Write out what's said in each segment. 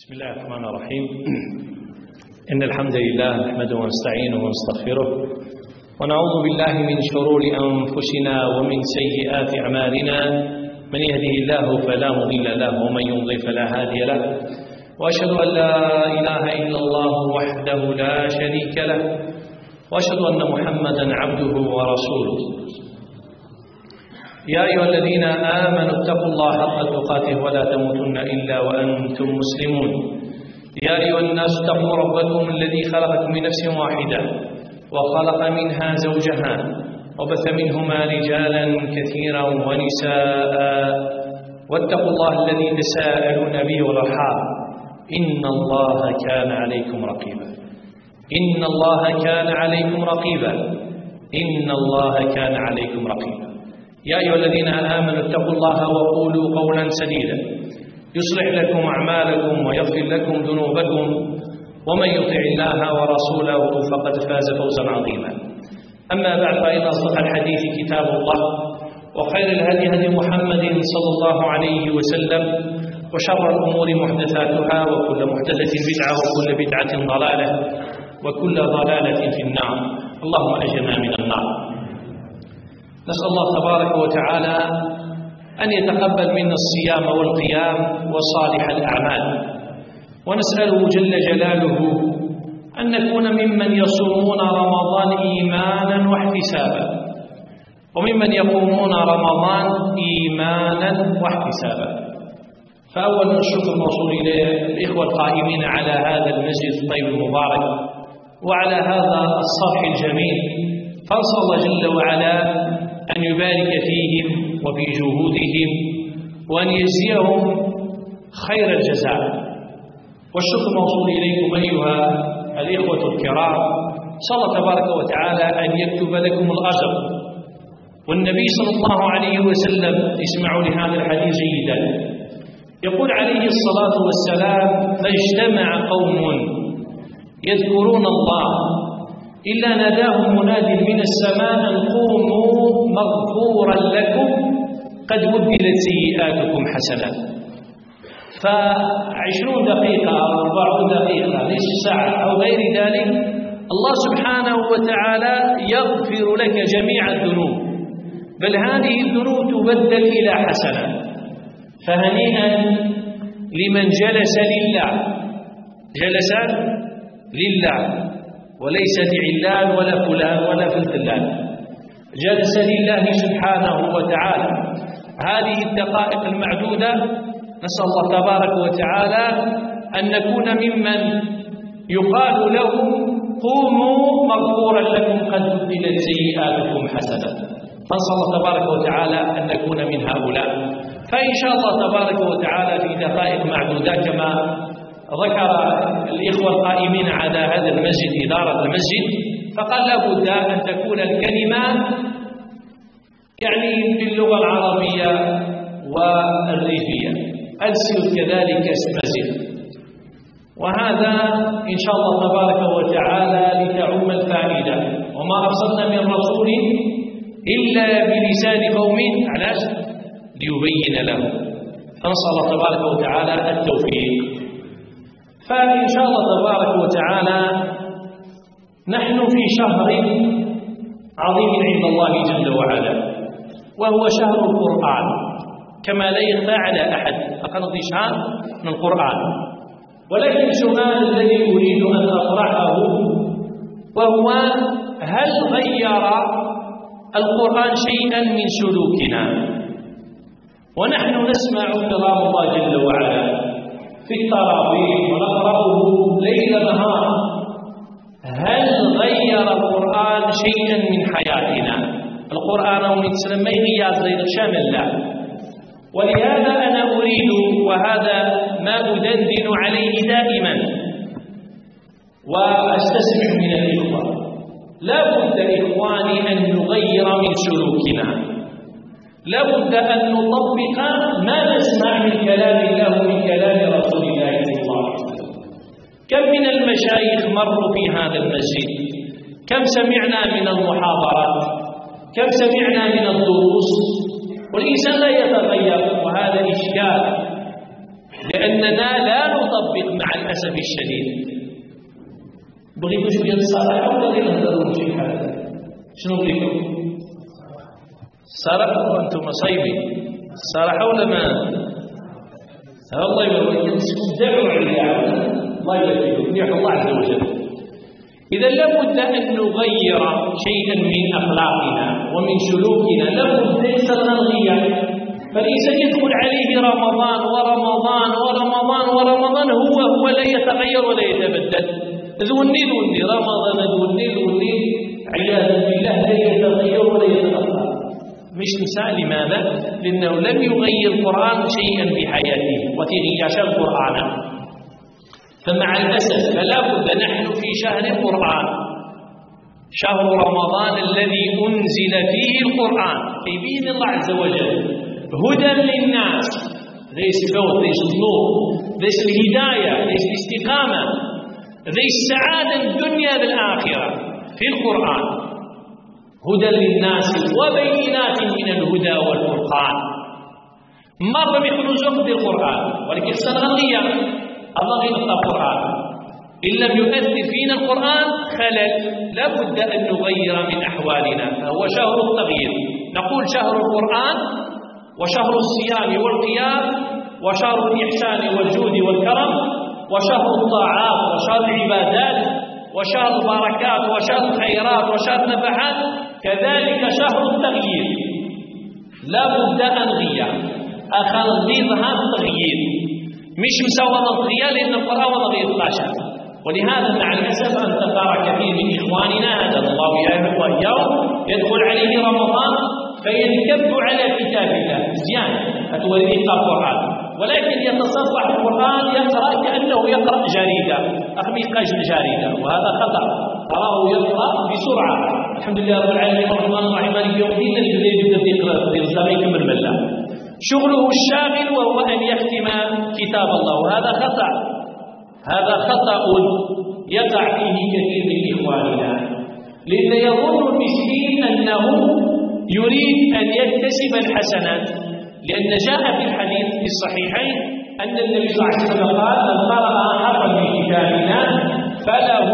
بسم الله الرحمن الرحيم. إن الحمد لله نحمده ونستعينه ونستغفره ونعوذ بالله من شرور أنفسنا ومن سيئات أعمالنا. من يهده الله فلا مضل له ومن يضلل فلا هادي له، وأشهد أن لا إله إلا الله وحده لا شريك له، وأشهد أن محمدا عبده ورسوله. يا أيها الذين آمنوا اتقوا الله حق تقاته ولا تموتن إلا وأنتم مسلمون. يا أيها الناس اتقوا ربكم الذي خلقكم من نفس واحدة وخلق منها زوجها وبث منهما رجالا كثيرا ونساء، واتقوا الله الذي تساءلون به والأرحام إن الله كان عليكم رقيبا. إن الله كان عليكم رقيبا. إن الله كان عليكم رقيبا. يا أيها الذين آمنوا اتقوا الله وقولوا قولا سديدا يصلح لكم أعمالكم ويغفر لكم ذنوبكم، ومن يطع الله ورسوله فقد فاز فوزا عظيما. أما بعد، فإن أصدق الحديث كتاب الله، وخير الهدي هدي محمد صلى الله عليه وسلم، وشر الأمور محدثاتها، وكل محدثة بدعة، وكل بدعة ضلالة، وكل ضلالة في النار. اللهم أجرنا من النار. نسأل الله تبارك وتعالى أن يتقبل منا الصيام والقيام وصالح الأعمال، ونسأله جل جلاله أن نكون ممن يصومون رمضان إيمانا واحتسابا، وممن يقومون رمضان إيمانا واحتسابا. فأولا الشكر موصول إلى الإخوة القائمين على هذا المسجد الطيب المبارك وعلى هذا الصرح الجميل، فأسأل الله جل وعلا أن يبارك فيهم وفي جهودهم وأن يجزيهم خير الجزاء. والشكر موصول إليكم أيها الإخوة الكرام، صلى الله تبارك وتعالى أن يكتب لكم الأجر. والنبي صلى الله عليه وسلم، اسمعوا لهذا الحديث جيدا، يقول عليه الصلاة والسلام: فاجتمع قوم يذكرون الله إلا ناداهم مناد من السماء أن قوموا مغفورا لكم قد بدلت سيئاتكم حسنات. ف20 دقيقة أو 40 دقيقة، نصف ساعة أو غير ذلك، الله سبحانه وتعالى يغفر لك جميع الذنوب، بل هذه الذنوب تبدل إلى حسنات. فهنيئا لمن جلس لله، جلس لله وليس لعلان ولا فلان ولا فلان، جلس لله سبحانه وتعالى هذه الدقائق المعدودة. نسأل الله تبارك وتعالى أن نكون ممن يقال لهم قوموا مغفورا لكم قد بدلت سيئاتكم حسنات. فنسأل الله تبارك وتعالى أن نكون من هؤلاء. فإن شاء الله تبارك وتعالى في دقائق معدودة، كما ذكر الإخوة القائمين على هذا المسجد إدارة المسجد، فقال لابد أن تكون الكلمة يعني باللغة العربية والريفية، ألسن كذلك استمزج، وهذا إن شاء الله تبارك وتعالى لتعم الفائدة. وما أرسلنا من رسول إلا بلسان قوم علاش ليبين لهم. فنسأل الله تبارك وتعالى التوفيق. فإن شاء الله تبارك وتعالى نحن في شهر عظيم عند الله جل وعلا، وهو شهر القرآن، كما لا يخفى على أحد، فقط شهر من القرآن. ولكن السؤال الذي أريد أن أطرحه وهو: هل غير القرآن شيئا من سلوكنا؟ ونحن نسمع كلام الله جل وعلا في التراويح ونقرأه ليل نهار. هل غير القرآن شيئا من حياتنا؟ القرآن ومتسلم ما يغير غير شامل له. ولهذا أنا أريد، وهذا ما أدندن عليه دائما وأستسمع من الإخوة، لا بد إخواني أن نغير من سلوكنا، لا بد أن نطبق ما نسمع من كلام الله ومن كلام رسول الله صلى الله عليه وسلم. كم من المشايخ مروا في هذا المسجد، كم سمعنا من المحاضرات، كم سمعنا من الدروس، والإنسان لا يتغير، وهذا إشكال. لأننا لا نطبق مع الأسف الشديد. بغيتوا شوية الصراحة ولا غير نهضروا شي حاجة؟ شنو بغيتوا؟ الصراحة وأنتم صايبين الصراحة ولا ما؟ الله يبارك فيكم دعوا عليا الله يبارك فيكم يحفظ الله عز وجل. إذا لابد أن نغير شيئا من أخلاقنا ومن سلوكنا، لابد ليس نلغيه، فليس يدخل عليه رمضان ورمضان ورمضان ورمضان هو لا يتغير ولا يتبدل. ذوني رمضان ذوني عياذا بالله لا يتغير ولا يتأثر. مش نساء لماذا؟ لأنه لم يغير القرآن شيئا في حياته وتغيش القرآن. فمع الأسف فلا بد نحن في شهر القرآن، شهر رمضان الذي أنزل فيه القرآن في بإذن الله عز وجل هدى للناس، ليس الفوز، ليس النور، ليس الهداية، ليس الاستقامة، ليس السعادة الدنيا بالآخرة في القرآن. هدى للناس وبينات من الهدى والفرقان. مرة بيكونوا زقد القرآن ولكن سنغطية الله يبقى القرآن. إن لم يؤثر فينا القرآن خلل، لا بد أن نغير من أحوالنا، فهو شهر التغيير. نقول شهر القرآن وشهر الصيام والقيام وشهر الإحسان والجود والكرم وشهر الطاعات وشهر العبادات وشهر البركات وشهر الخيرات وشهر النفحات، كذلك شهر التغيير. لا بد أن نغير أخليظها التغيير، مش مسوى نغير لأن القرآن نغير طاشا. ولهذا مع الأسف أن ترى كثير من إخواننا هذا الله وإياه يدخل عليه رمضان فينكب على كتاب الله مزيان أتولي القرآن، ولكن يتصفح القرآن يقرأ كأنه يقرأ جريدة أخميقاش الجريدة، وهذا خطأ. تراه يقرأ بسرعة. الحمد لله رب العالمين الرحمن الرحيم مالك يوم الدين اللي يبدأ يقرأ يستغيث من بالله شغله الشاغل وهو أن يختم كتاب الله، وهذا خطأ. هذا خطأ يقع فيه كثير من إخواننا، لأن يظن المسكين أنه يريد أن يكتسب الحسنات، لأن جاء في الحديث في الصحيحين أن النبي صلى الله عليه وسلم قال: من قرأ حرفا من كتابنا فله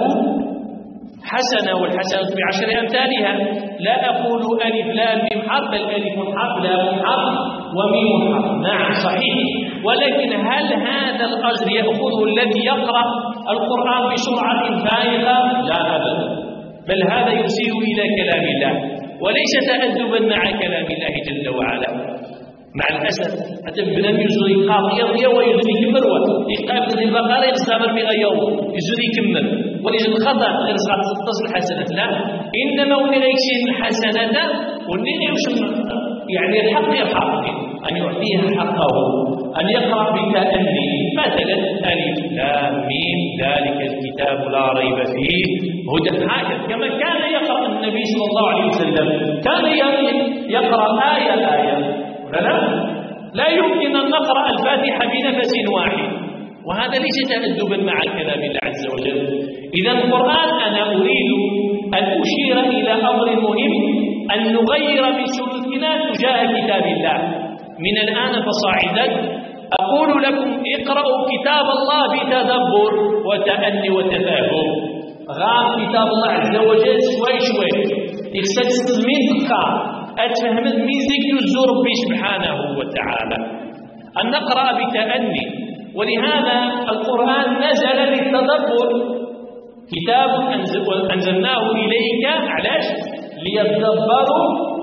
حسنة والحسنة بعشر أمثالها. لا أقول ألف لام ميم حرف، بل ألف حرف لام حرف وميم حرف. نعم صحيح، ولكن هل هذا الأجر يأخذه الذي يقرأ القرآن بسرعة فائقة؟ لا أبدا، بل هذا يسيء إلى كلام الله وليس تأدبا مع كلام الله جل وعلا. مع الأسف حتى بنام يجري قاضية ويجري كمروة يقابل البقرة يستمر بغيره يجري كمر وليجد الخطأ غير صعب تصل حسنة. لا، إنما ونغيش الحسنة ونغيش يعني الحق يحق أن يعطيها حقه، أن يقرأ بالتأني مثلا ألف لام ميم ذلك الكتاب لا ريب فيه هدى، هكذا كما كان يقرأ النبي صلى الله عليه وسلم، كان يقرأ آية لا يمكن أن نقرأ الفاتحة بنفس واحد، وهذا ليس تأدبا مع كلام الله عز وجل. إذا القرآن أنا أريد أن أشير إلى أمر مهم، أن نغير من سلوكنا تجاه كتاب الله. من الآن فصاعدا أقول لكم اقرأوا كتاب الله بتدبر وتأني وتفاهم. غام كتاب الله عز وجل شوي يخسر المنطقة أتفهم ميزك يزور ربي سبحانه وتعالى، أن نقرأ بتأني. ولهذا القرآن نزل للتدبر، كتاب أنزلناه إليك علاش؟ ليتدبروا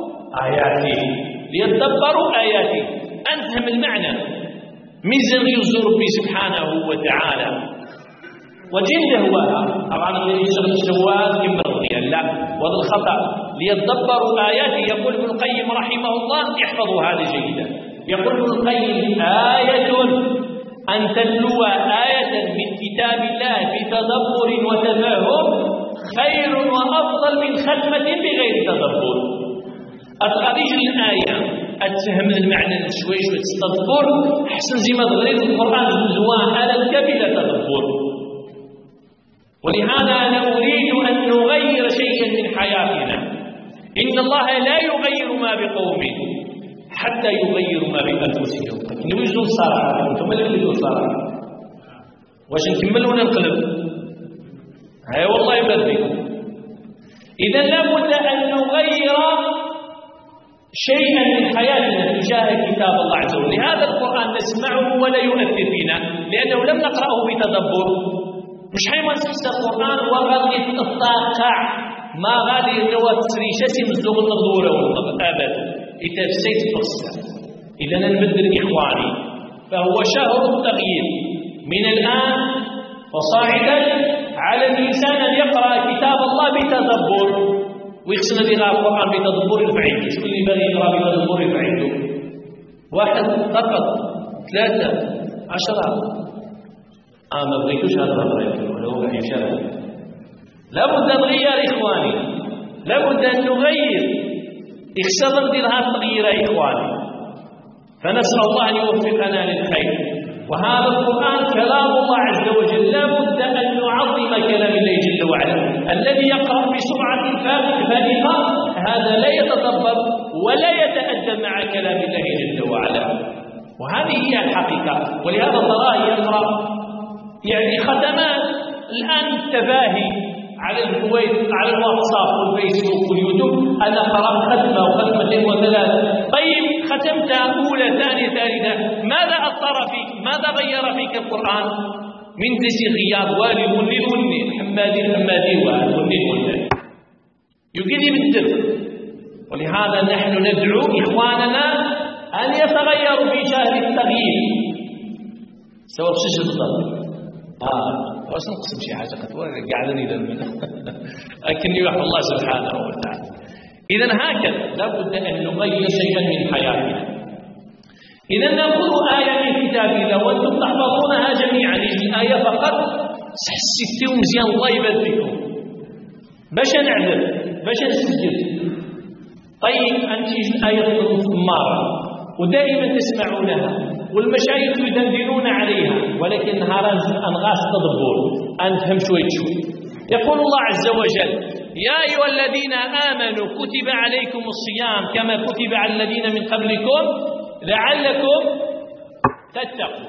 آياته، أنفهم المعنى ميزك يزور ربي سبحانه وتعالى. وجد هو طبعا الذي يشغل الشوال كما رضي لا، وهذا الخطأ. ليتدبروا آياته. يقول ابن القيم رحمه الله، احفظوا هذا جيدا، يقول ابن القيم: آية أن تتلو آية من كتاب الله بتدبر وتفاهم خير وأفضل من ختمة بغير تدبر. أتخرج الآية أتفهم المعنى شوي تتدبر أحسن زي ما تغريد القرآن زوان على الكبير تدبر. ولهذا أنا أريد أن نغير شيئا من حياتنا. إن الله لا يغير ما بقوم حتى يغيروا ما بأنفسهم. لكن يوجدوا الصراحة، أنتم اللي تريدوا الصراحة. واش نكمل ولا نقلب؟ هاي والله يبارك فيكم. إذا لابد أن نغير شيئا من حياتنا تجاه كتاب الله عز وجل. هذا القرآن نسمعه ولا يؤثر فينا لأنه لم نقرأه بتدبر. مش حيما نسمع القرآن وغادي الطاقع ما غادي نوا تسريشة مزوغ النظورة أبدا لتفسير القصة. إذا نبدل إخواني، فهو شهر التغيير من الآن فصاعدا على الإنسان أن يقرأ كتاب الله بتدبر ويقصد بها القرآن بتدبر الفعيد. شكون اللي باغي يقرأ بتدبر الفعيد؟ 1 فقط 3 10 ما بغيتوش هذا ما بغيتوش ولا هو راح يشارك. لابد أن نغير إخواني، لابد أن نغير. اخسر ندير هذا التغيير يا إخواني. فنسأل الله أن يوفقنا للخير. وهذا القرآن كلام الله عز وجل، لابد أن نعظم كلام الله جل وعلا. الذي يقرأ بسرعة فائقة هذا لا يتدبر ولا يتأدب مع كلام الله جل وعلا، وهذه هي الحقيقة. ولهذا تراه يقرأ يعني ختمات الآن التباهي على على الواتساب والفيسبوك واليوتيوب. أنا قرأت ختمة وختمتين و3. طيب ختمت أولى ثانية ثالثة، ماذا أثر فيك؟ ماذا غير فيك القرآن؟ من تسي غياب والي وني حمادي وني يقدم الدم. ولهذا نحن ندعو إخواننا أن يتغيروا في شهر التغيير. سواء بشيء بالضبط واش نقسم شي حاجه قاعدني ذنبي لكن يوحى الله سبحانه وتعالى. اذا هكذا لابد ان نغير شيئا من حياتنا. اذا ناخذ ايه من كتاب الله وانتم تحفظونها جميعا. الايه فقط حسيتوا مزيان الله يبارك فيكم باش نعذر باش نسجل. طيب انت الايه الماره ودائما تسمعونها والمشايخ يدندنون عليها، ولكن نهار أنغاس تدبر أنفهم شوي. يقول الله عز وجل: يا أيها الذين آمنوا كتب عليكم الصيام كما كتب على الذين من قبلكم لعلكم تتقون.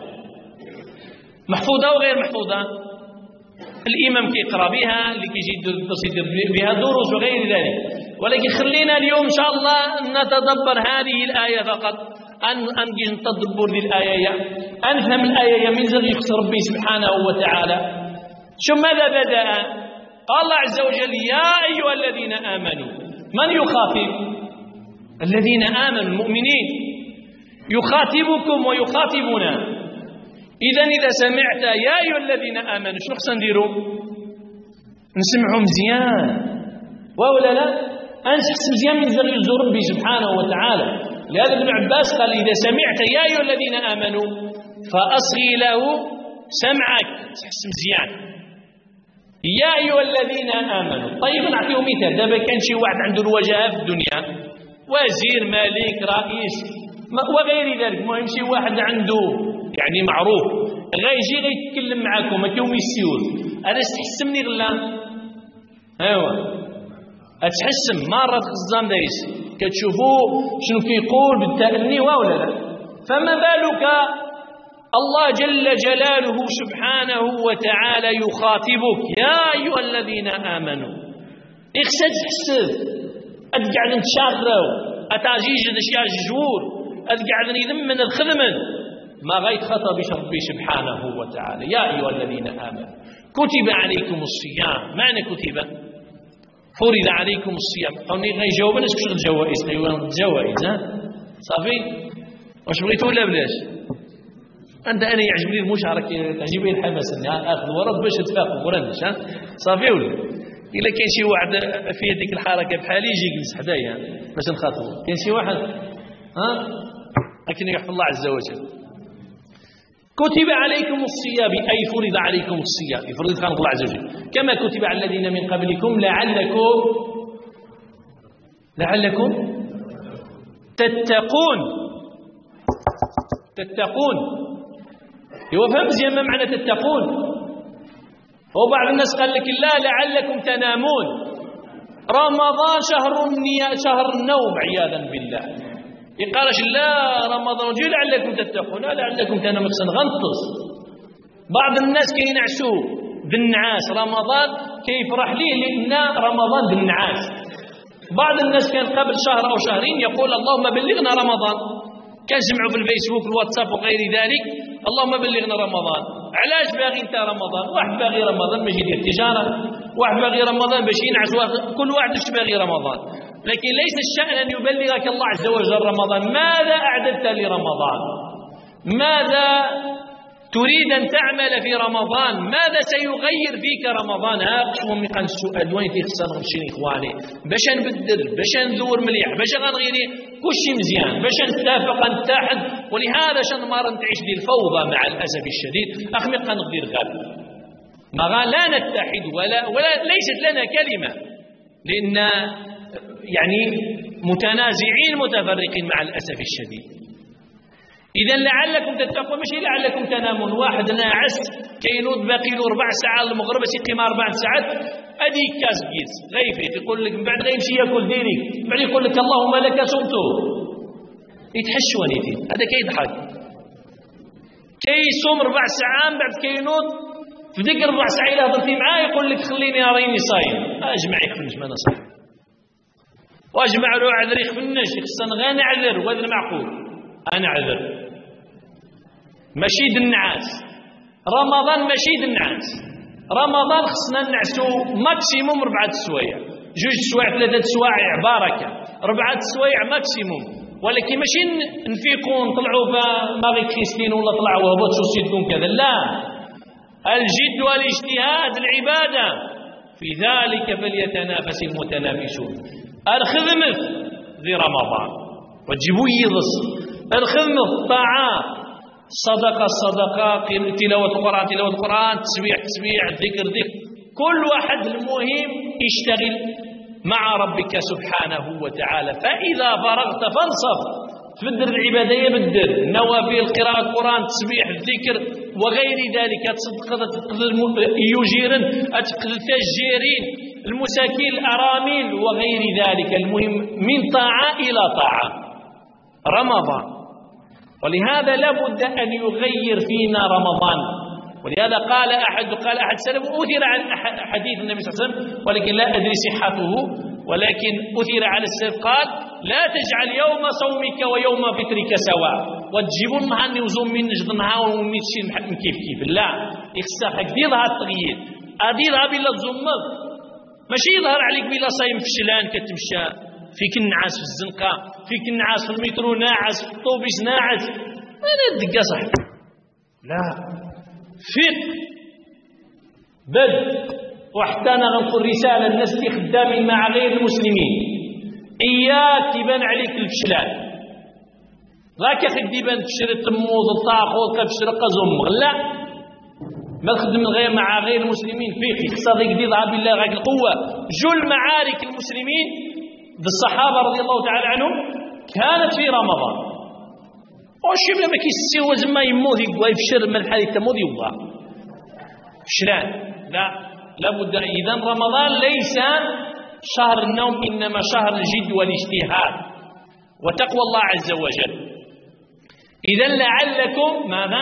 محفوظة وغير محفوظة؟ الإمام كيقرأ بها، اللي كيجي يدير بها دروس وغير ذلك. ولكن خلينا اليوم إن شاء الله نتدبر هذه الآية فقط، أن نجي نتدبر للآية، أنفهم الآية من زغ يخص ربي سبحانه وتعالى. شو ماذا بدأ؟ قال الله عز وجل: يا أيها الذين آمنوا. من يخاطب؟ الذين آمنوا المؤمنين، يخاطبكم ويخاطبنا. إذا سمعت يا أيها الذين آمنوا شنو خصنا نديروا؟ نسمعوا مزيان ولا لا؟ أنسحس مزيان من زغ يخص ربي سبحانه وتعالى. لهذا ابن عباس قال: إذا سمعت يا أيها الذين آمنوا فأصغي له سمعك، تحس مزيان. يا أيها الذين آمنوا. طيب نعطيه مثال. دابا كان شي واحد عنده الوجاهة في الدنيا، وزير ملك رئيس وغير ذلك، المهم شي واحد عنده يعني معروف غيجي غيتكلم معاكم كيوم يسيول، هذا تحسمني غلا. ايوا اتحسم مرة خزام دايس كتشوفوا شنو كيقول بالتأني ولا لا. فما بالك الله جل جلاله سبحانه وتعالى يخاطبك: يا أيها الذين آمنوا. إخسد تحسد أتقعد نتشاغروا أتاجيج الأشياء الجور أتقعد نذمن الخدمن ما غيت خطب ربي سبحانه وتعالى: يا أيها الذين آمنوا كتب عليكم الصيام. معنى كتب؟ فرض عليكم الصيام. أوني غيجاوب ناس كشغل جوائز جوائز صافي. واش بغيتوا ولا بلاش؟ أنا يعجبني المشاركة، تعجبني الحماس أخذ ورد باش تفاقوا ورنش صافي. ولا إلا كان شي واحد في هذيك الحركة بحالي يجي يجلس حدايا باش نخاطبوا. كان شي واحد لكن يحفظ الله عز وجل. كتب عليكم الصيام أي فرض عليكم الصيام، فرض خلق الله عز وجل كما كتب على الذين من قبلكم لعلكم تتقون. يوفهم زين ما معنى تتقون. وبعض الناس قال لك لا لعلكم تنامون. رمضان شهر النوم عياذا بالله. يقالش لا رمضان جي لعلكم تتقون، لا لعلكم تنمقصن غنطس. بعض الناس كينعسوا بالنعاس رمضان كيفرح ليه لأن رمضان بالنعاس. بعض الناس كان قبل شهر أو شهرين يقول اللهم بلغنا رمضان، كان جمعوا في الفيسبوك الواتساب وغير ذلك اللهم بلغنا رمضان. علاش باغي انت رمضان؟ واحد باغي رمضان باش يدير تجارة، واحد باغي رمضان باش ينعس، كل واحد باش باغي رمضان. لكن ليس الشأن أن يبلغك الله عز وجل رمضان. ماذا أعددت لرمضان؟ ماذا تريد أن تعمل في رمضان؟ ماذا سيغير فيك رمضان؟ هم يقال السؤال وين تيخصنا نمشي إخواني باش نبدل، باش ندور مليح، باش غنغيري كل شيء مزيان، باش نتفق نتحد. ولهذا شنمر نتعيش دي الفوضى مع الأسف الشديد. أخمق نقدر غاب ما لا نتحد ولا ليست لنا كلمة، لأن يعني متنازعين متفرقين مع الأسف الشديد. إذا لعلكم تتقون ماشي لعلكم تنامون. واحد ناعس كينوض باقي له 4 ساعات المغرب يقيم 4 ساعات هذيك كاس كيس غيفيت يقول لك من بعد غيمشي ياكل ديريك، من بعد يقول لك اللهم لك صمت، يتحش ونيتي هذا كيضحك كيصوم 4 ساعات بعد كينوض في ديك 4 ساعات إلا هضرتي معاه يقول لك خليني راني صايم. اجمع يخفنش ما انا صايم، واجمع له عذر يخفنش خصنا غير نعذر وهذا المعقول. انا عذر ماشي النعاس. رمضان ماشي النعاس. رمضان خصنا نعسو ماكسيموم 4 سوايع، 2 سوايع 3 سوايع بركه، 4 سوايع ماكسيموم. ولكن ماشي نفيقوا نطلعوا باغي كريستين ولا طلعوا هبط شو سيدكم كذا. لا، الجد والاجتهاد العباده في ذلك فليتنافس المتنافسون. الخدمه في رمضان وتجيبوا يضص الخدمه الطاعات، صدقة تلاوة القرآن، تسبيح ذكر كل واحد المهم يشتغل مع ربك سبحانه وتعالى. فإذا فرغت فانصب، تبدل العبادة يبدل نوافل قراءة القرآن تسبيح الذكر وغير ذلك، يجيرن التجيرين المساكين الأرامل وغير ذلك. المهم من طاعة إلى طاعة رمضان. ولهذا لابد أن يغير فينا رمضان. ولهذا قال أحد سلف أثر عن حديث النبي صلى الله عليه وسلم ولكن لا أدري صحته، ولكن أثر على السلف قال لا تجعل يوم صومك ويوم فطرك سواء، وتجيبوا النهار نوزون من نجد النهار ونمشي كيف لا يخصك يظهر التغيير. هذه يظهر بلا تزمض، ماشي يظهر عليك بلا صايم فشلان كتمشى فيك النعاس في الزنقة، فيك النعاس في المترو، ناعس في الطوبيس، ناعس أنا الدقة صاحبي. لا، فيق بد. وحتى أنا غنقول رسالة للناس اللي خدامين مع غير المسلمين، إياك تبان عليك الفشلان. غاك يا أخي تبان تشري تموض الطاقوط كتشرق زمغ، لا ما تخدم غير مع غير المسلمين. فيق خصها ذيك دي ضعف بالله غاك القوة. جل معارك المسلمين بالصحابة رضي الله تعالى عنهم كانت في رمضان. وشبه ما كيسيو زما يموت يقوى يفشر من الحديث تموت يبغى فشلان. لا، لابد. إذا رمضان ليس شهر النوم، إنما شهر الجد والاجتهاد وتقوى الله عز وجل. إذا لعلكم ماذا؟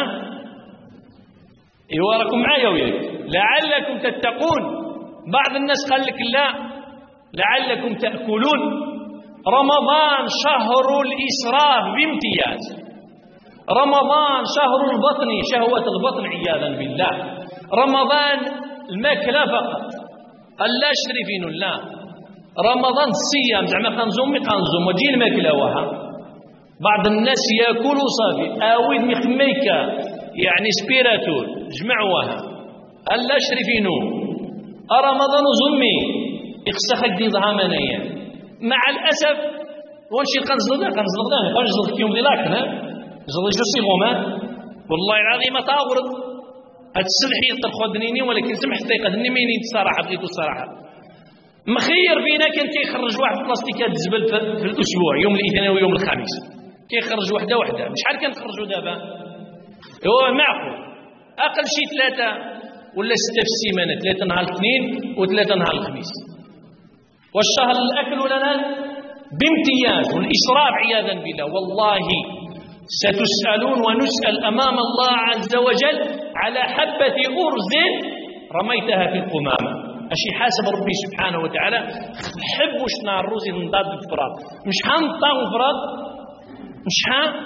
راكم معايا وياك؟ لعلكم تتقون. بعض الناس قال لك لا، لعلكم تأكلون. رمضان شهر الإسراف بامتياز. رمضان شهر البطن، شهوة البطن عياذا بالله. رمضان الماكلة فقط، لا شرفين لا. رمضان الصيام زعما كنزوم وتجي الماكلة وها. بعض الناس ياكلوا صافي اويد مخميكا يعني سبيراتول جمعوها لا شرفينو. رمضان زمي يخصك دي ضهامانيا مع الاسف. ونشي كنزلد كنزلد يوم ديلاك زلد جوسي غومان والله العظيم تاورد هاد السلحي ترخدنيني، ولكن سمح تيقدني منين الصراحه بغيتو الصراحه. مخير فينا كان كيخرج واحد بلاستيكات الزبل في الاسبوع، يوم الاثنين ويوم الخميس كيخرج وحده شحال كنخرجوا دابا؟ هو معقول اقل شي 3 ولا 6 في السيمانه، 3 نهار الاثنين و3 نهار الخميس. والشهر الاكل لنا بامتياز، والإسراف عياذا بالله. والله ستسألون ونسأل أمام الله عز وجل على حبة أرز رميتها في القمامة. أشي حاسب ربي سبحانه وتعالى حب وشنا الروز نضاد الفراغ مش حنطاو الفراغ مش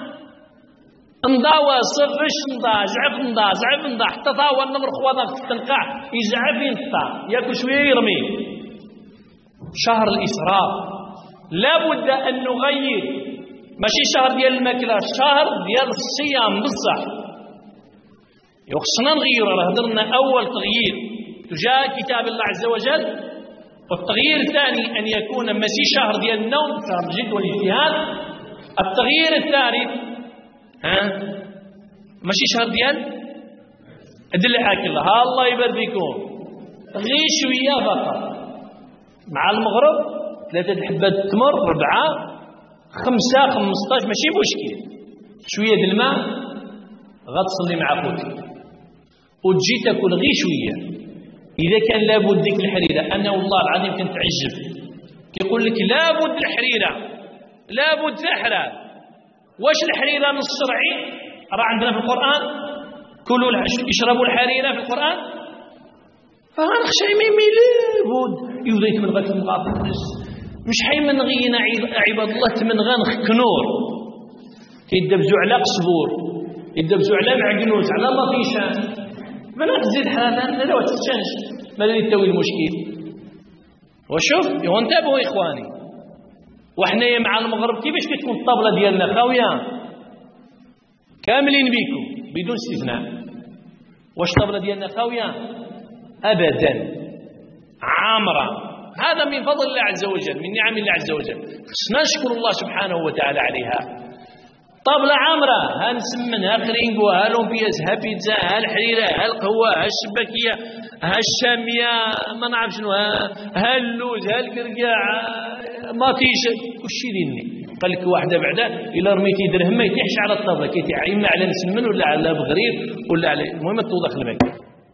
انضا وصفش انضا زعف انضا حتى طاوى النمر خوانا في التنقاع يزعف ينطا ياكل شويه يرمي. شهر الإسراف لابد أن نغير، ماشي شهر ديال الماكلة، شهر ديال الصيام بصح. يخصنا نغير. هضرنا أول تغيير تجاه كتاب الله عز وجل، والتغيير الثاني أن يكون ماشي شهر ديال النوم، شهر الجد والاجتهاد. التغيير الثالث ماشي شهر ديال الدلع كلها. ها الله يبارك فيكم، غير شويه فقط مع المغرب 3 حبات التمر 4 5 15 ماشي مشكل، شويه د الماء غتصلي مع خوتك وتجي تاكل غير شويه. اذا كان لابد ديك الحريره، انا والله العظيم كنت تعجب كيقول لك لابد الحريره لابد تحرر. واش الحريره نص شرعي؟ راه عندنا في القرآن كلوا اشربوا الحريره في القرآن. فغنخشى ميمي لابد يوديت من غير المغابرس مش حي من غينا عباد الله تمن غنخ كنور كيدبزو على قصبور يدبزو على معقنوس على مطيشان ما نزيد حالا لا تتشنش ما اللي يتوي المشكل. وشوف وانتبهوا اخواني، وحنايا مع المغرب كيفاش كتكون الطابله ديالنا خاويه كاملين بكم بدون استثناء. واش الطابله ديالنا خاويه؟ ابدا، عامره. هذا من فضل الله عز وجل، من نعم الله عز وجل، خصنا نشكر الله سبحانه وتعالى عليها. طابله عامره، ها نسمن ها خرينكو ها لومبياس ها بيتزا ها الحريره ها القهوه ها الشباكيه ها الشاميه ما نعرف شنو ها اللوز ها الكركاع ماطيش كلشي ديني. قال لك واحده بعدا الا رميتي درهم ما يتيحش على الطابله، كيتيح اما على نسمن ولا على بغرير ولا على المهم توضخ الماء.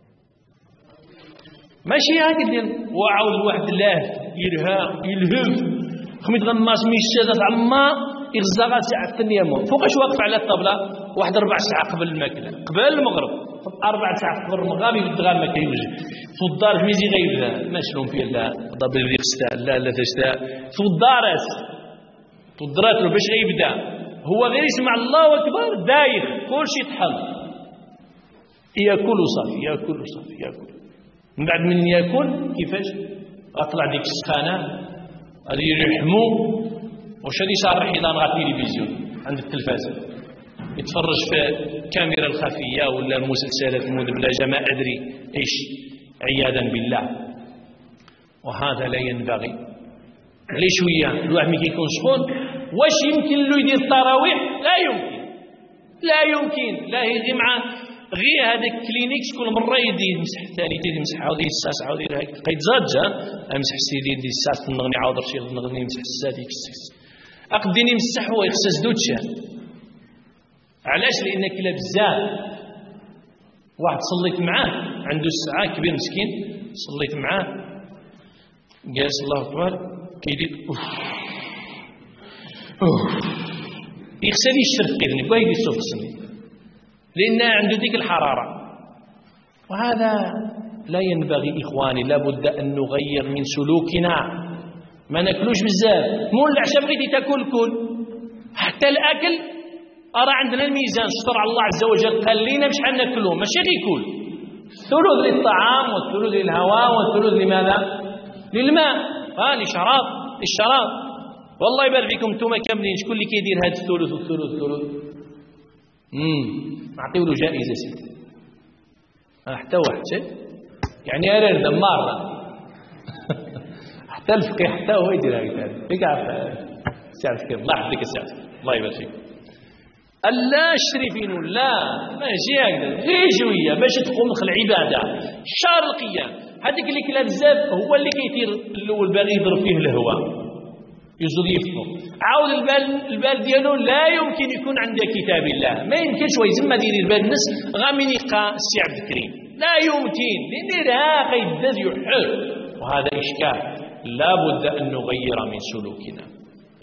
ماشي هكا دير وعاود واحد الله يلهف خميت غماس ميشات عما يغزا ساعه الثانيه فوقاش واقف على الطابله واحد 4 ساعات قبل الماكله قبل المغرب 4 ساعات قبل المغرب يبدا ما كيوجد في الدار ميزي غير ماشلون في لا ضبل اللي خصها لا تشتا في الدارس في الدرات باش غيبدا هو غير يسمع الله اكبر دايخ كلشي طحن ياكل وصافي ياكل وصافي ياكل. من بعد من ياكل كيفاش غطلع ديك السخانه غادي يرحمو واش غادي صار حيطان غا التلفزيون عند التلفازه يتفرج في الكاميرا الخفيه ولا المسلسلات المدبلجه ما ادري ايش عياذا بالله. وهذا لا ينبغي. على شويه الواحد ملي كيكون سخون واش يمكن له يدير التراويح؟ لا يمكن لا يمكن لا يجي مع غير هذاك كلينيكس كل مره يدي يمسح الثاني يدي يمسح عاود يساس عاود هيك كيتزاج امسح السيدي يدي الساس نغني عاود رشي نغني يمسح السادي يكسس اقدني يمسح هو يخصص دوتشا. علاش؟ لانك لا بزاف واحد صليت معاه عنده الساعه كبير مسكين صليت معاه جالس الله اكبر كيدير يخسر يشرب كيدني بغا يدير صوت السمي لأن عنده ديك الحرارة. وهذا لا ينبغي إخواني. لابد أن نغير من سلوكنا ما ناكلوش بزاف. مول العشاء بغيتي تاكل كل حتى الأكل أرى عندنا الميزان شطر على الله عز وجل قال لنا مش حناكلوه ماشي غير كل الثلث للطعام والثلث للهواء والثلث لماذا؟ للماء لشراب الشراب. والله يبارك فيكم انتم كاملين شكون اللي كيدير هذا الثلث والثلث نعطيو له جائزة سيدي حتى واحد يعني أنا دمار حتى الفقيه حتى هو يدير هكذا فيك عارف كيف الله يحفظك الساعة الله يبارك فيك. ألا شريفين لا ماشي هكذا غير شوية باش تقوم العبادة شهر القيام. هذيك اللي كلا بزاف هو اللي كيثير الأول باغي يضرب فيه الهواء يزول يفطر عاود البال ديالو لا يمكن يكون عند كتاب الله ما يمكنش ويزم دير البال الناس غامين يقى السي عبد الكريم لا يمكن لان ها غيدز يحل. وهذا اشكال. لا بد ان نغير من سلوكنا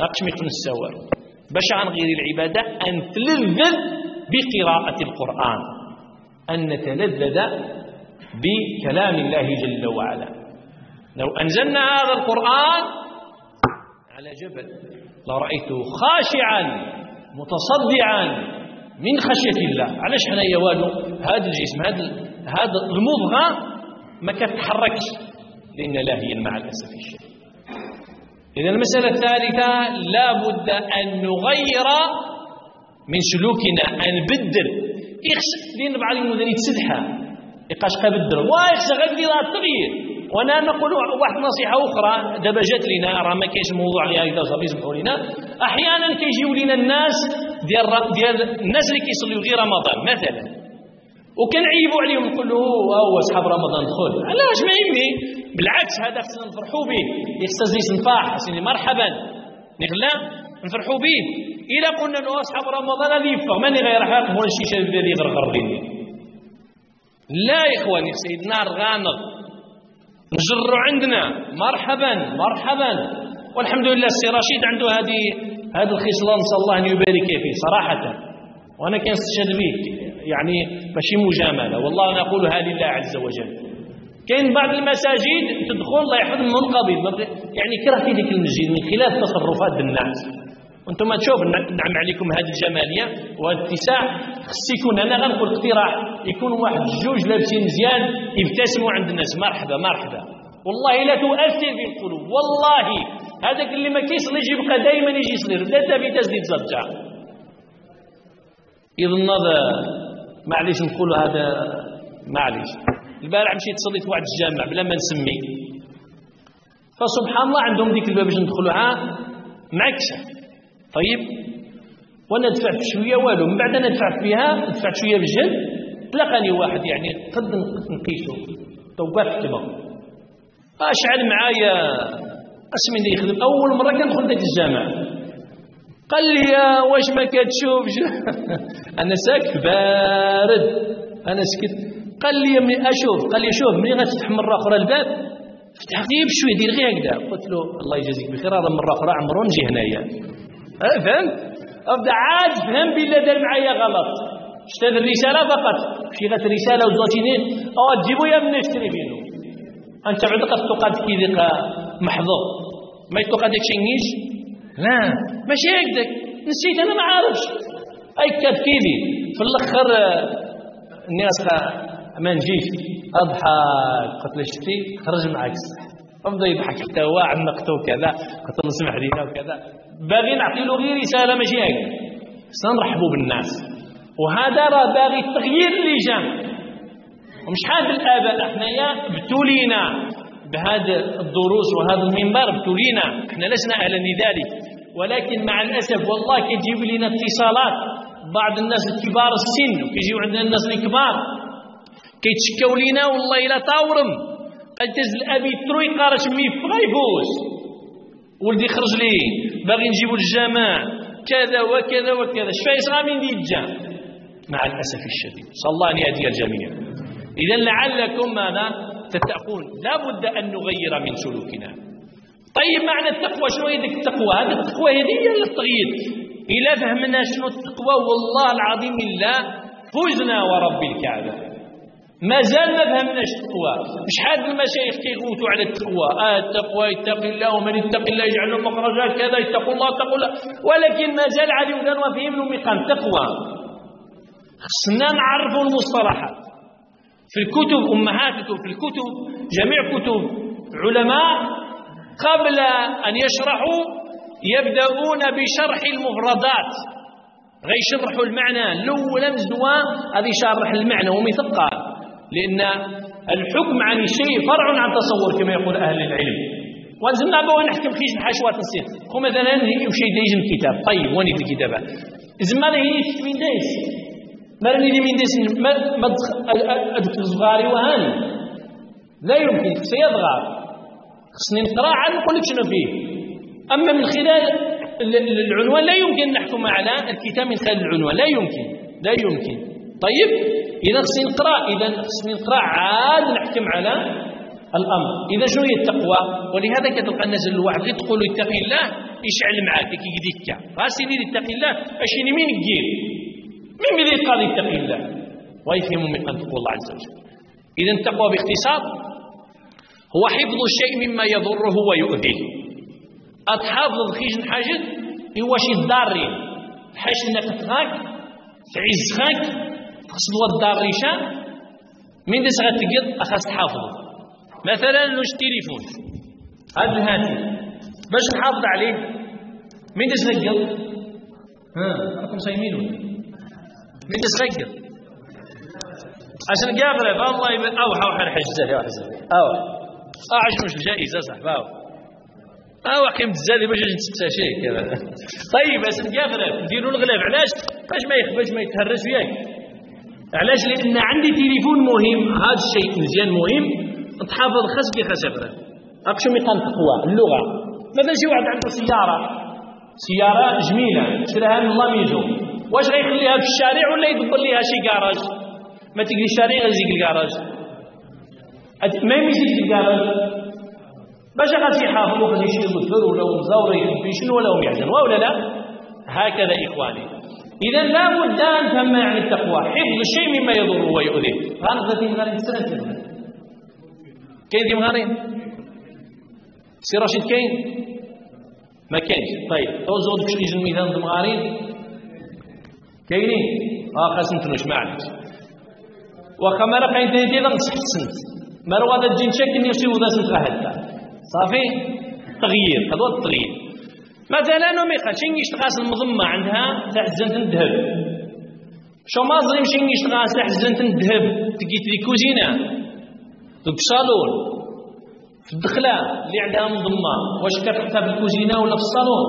أقش ميقن السوار باش عن غير العبادة أن تلذذ بقراءة القرآن، أن نتلذذ بكلام الله جل وعلا. لو أنزلنا هذا القرآن على جبل لرأيته خاشعا متصدعا من خشية الله. علاش حنا يا والو هذا الجسم هذا المضغة ما كتتحركش لأن لاهيا مع الأسف الشديد. إذا المسألة الثالثة لا بد أن نغير من سلوكنا، أن نبدل لأن بعض المدن يتسدحها يقاش قبدل ويخشى غير التغيير. وانا نقول واحد نصيحه اخرى دابا جات لنا، راه ما كاينش موضوع عليها اذا صافي يسمحوا لنا. احيانا كيجيو لنا الناس ديال الناس اللي كيصليو غير رمضان مثلا، وكنعيبوا عليهم نقولوا هو اصحاب رمضان دخل. علاش ما يمني؟ بالعكس هذا خصنا نفرحوا به، يخصنا نفاح سيدي مرحبا نغلا نفرحوا به. الا قلنا له اصحاب رمضان هذه يفرغ ماني غير حق مول الشيشه اللي غرغر لي. لا يا اخواني سيدنا غامض نجروا عندنا مرحبا مرحبا. والحمد لله السي رشيد عنده هذه الخصلة، نسأل الله أن يبارك فيه صراحة، وأنا كنستشهد به يعني ماشي مجاملة، والله أنا أقولها لله عز وجل. كاين بعض المساجد تدخل الله يحفظ منقبض يعني كره في ذيك المسجد من خلال تصرفات الناس. وانتم تشوف نعم عليكم هذه الجماليه وهذا الاتساع. خص يكون انا غنقول اقتراح يكون واحد جوج لابسين مزيان يبتسموا عند الناس مرحبا مرحبا. والله لا تؤثر في القلوب، والله هذاك اللي ما كيصليش يبقى دائما يجي يصلي لا في تسديد زرجه. يظن هذا معليش نقولوا هذا معليش. البارح مشيت صليت واحد الجامع بلا ما نسمي، فسبحان الله عندهم ديك الباب باش ندخلوها معكشه. طيب وانا دفعت شويه والو، من بعد انا دفعت شويه بالجد، تلقاني واحد يعني قد نقيسه توبات التما اشعل معايا اسمي اللي يخدم اول مره كندخل ذاك الجامع. قال لي واش ما كتشوفش انا ساكت بارد انا سكت. قال لي قال لي شوف ملي غتفتح مره اخرى الباب فتح غير بشويه دير غير هكذا. قلت له الله يجازيك بخير هذا مره اخرى عمرو نجي هنايا. فهمت؟ ابدا عاد فهم بالله دار معايا غلط. شفت هذه الرساله فقط شي غات رساله وزواتينين تجيبوا يا من نشتري بينو انت بعد قد تقاد كي ديك محظوظ ما يتقاد داك شي نيش. لا ماشي هكذاك نسيت انا ما عارفش اي كاد كيدي في الاخر الناس ما نجيش اضحك. قلت له شفتي خرج معاك الصح. بدا يضحك حتى هو عنقته وكذا. قلت له اسمح لينا وكذا باغي نعطي له غير رساله ماشي هكذا. خصنا نرحبوا بالناس، وهذا راه باغي تغيير اللجان. ومش حاد الاباء حنايا ابتلينا بهذا الدروس وهذا المنبر ابتلينا، احنا لسنا اهلا لذلك، ولكن مع الاسف والله كيجيب لنا اتصالات بعض الناس الكبار السن وكيجيو عندنا الناس الكبار كيتشكاو لينا والله الا طاورم قال تز الابي تروي قارش ميفغا يفوز ولدي خرج لي باغي نجيبو الجامع كذا وكذا وكذا شفايس غامين يتجا مع الاسف الشديد. صلى الله ان يهدي الجميع. اذا لعلكم ماذا تتقون لا بد ان نغير من سلوكنا. طيب معنى التقوى شنو هي ديك التقوى؟ هذه التقوى هي التغيير. الا فهمنا شنو التقوى والله العظيم الا فزنا ورب الكعبه. ما زال ما فهمناش التقوى. مش حاد المشايخ كيغوتوا على التقوى التقوى يتقي الله ومن يتقي الله يجعل له مخرجا كذا يتقوا الله اتقوا الله، ولكن ما زال عليهم كانوا فهموا مقام التقوى. خصنا نعرفوا المصطلحات في الكتب امهاتكم في الكتب جميع كتب علماء قبل ان يشرحوا يبدأون بشرح المفردات غيشرحوا المعنى الاول مزوا هذا يشرح المعنى ومثقل، لان الحكم عن الشيء فرع عن تصور كما يقول اهل العلم. ولازمنا بوا نحكم خيش بحشوات نصير خو مثلا هي وشي دايج الكتاب. طيب وين في الكتابه زعما هي من دايس مرني لي من دايس ما ادك الصغاري وهاني لا يمكن سيضغط خصني نقرا عاد نقول لك شنو فيه. اما من خلال العنوان لا يمكن نحكم على الكتاب من خلال العنوان، لا يمكن. طيب اذا خصني نقرا عاد نحكم على الامر. اذا شنو هي التقوى؟ ولهذا كتلقى الناس الواحد غير تقول اتقي الله يشعل معاك كي يديك غاسيني يتقي الله اشيني مين يجير مين اللي قال يتقي الله ويفهم من أن تقول الله عز وجل. إذن التقوى باختصار هو حفظ الشيء مما يضره ويؤذيه. أتحافظ خيج حاجة هو شي ضاري حاش انك تغاك تعزخاك تقصد الضاريشة من دس غتقض أخاص تحافظ. مثلا لوش تليفون هذا الهاتف باش نحافظ عليه من دس غتقض راكم صايمين من دس غتقض عشان قابله والله اوحى حجزه يا حزن عشان مش الجائزه صاحبي كيم تزالي باش نتسى شيء كذا. طيب عشان قابله نديروا الغلاف علاش باش ما يتهرس وياك. علاش؟ لان عندي تليفون مهم هذا الشيء مزيان مهم تحافظ خاصك خاص يقرا اقشو ميقام تقوى اللغه. مثلا شي واحد عنده سياره جميله شراها من لاميزو واش غيخليها في الشارع ولا يدبر ليها شي كراج؟ ما تجي الشارع غيزيك الكراج ما يمشيش الكراج باش غادي يحافظوا غادي يشري الظفر ولا مزاور يخبي شنو ولا يحزن ولا لا. هكذا اخواني. اذا لا بد ان نفهم معنى التقوى حفظ الشيء مما يضر ويؤذيه. غنغادي نستنتج كاين دي مغارين سي رشيد كاين ما كاينش. طيب توزعوا باش يجي الميدان د مغارين كاينين خاص نتنوش معليش واخا ما راه كاين ديال نصحسنت مروه هذا تجي نشكل يسيو ذا سنت هذا صافي تغيير هذا التغيير. مثلا ما يخشين يشتغل المضمه عندها تاع زنت الذهب شو ما ظلم شي يشتغل تاع زنت الذهب تجي لي كوزينه دوك صالون في الدخله اللي عندها مضمه واش كتحطها في الكوزينه ولا في الصالون؟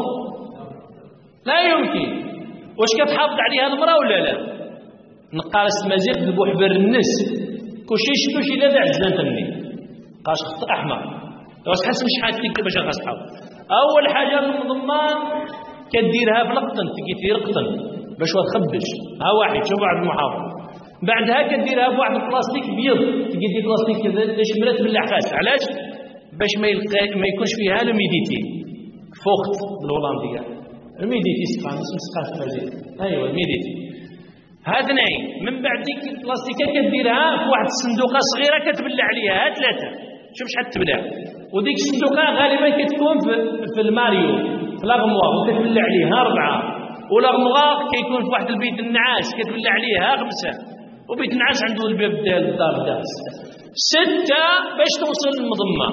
لا يمكن. واش كتحافظ عليها المراه ولا لا؟ نقارس مزيق ذبو حبر الناس كلشي شفتو شي لا عزلان تمني قاش خط احمر واش حسب شحال تكتب باش غتحافظ. اول حاجه المضمان كديرها في القطن تدير قطن باش ما تخبش ها واحد شوف واحد المحافظ. بعدها كديرها في واحد البلاستيك بيض تدير بلاستيك كذا شمرات من العفاس. علاش؟ باش ما يكونش فيها الميديتي فوخت بالهولنديه الميديتي سقاش فازي ايوا الميديتي هذا ناي. من بعد ديك البلاستيكه كديرها في واحد الصندوقه صغيره كتبلع عليها ثلاثه شوف شحال تبلع. وديك الصندوقه غالبا كتكون في الماريو في لاغموار وكتبلع عليها 4 ولاغموار كيكون في واحد البيت النعاس كتبلع عليها 5 وبيت النعاس عنده الباب ديال الدار داس 6 باش توصل للمضمه.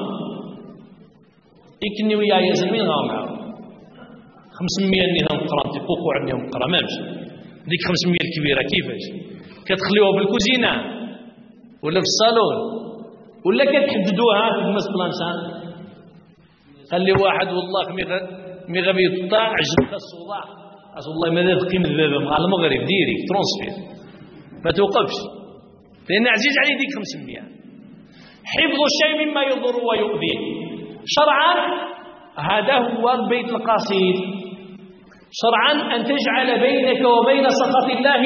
يكني ويايا زلمين غاو معاهم 500 اللي نقرا تيقوقو عندهم نقرا مامش ديك 500 الكبيره كيفاش كتخليوها بالكوزينه ولا في الصالون ولا كتحددوها في المس بلانشان. خلي واحد والله مي غبي يطلع عجبك الصداع والله ما قيمه الذهب مع المغرب ديري ترونسفير ما توقفش لان عزيز عليه ديك 500. حفظ الشيء مما يضر ويؤذيه شرعا هذا هو البيت القصيد. شرعا أن تجعل بينك وبين سخط الله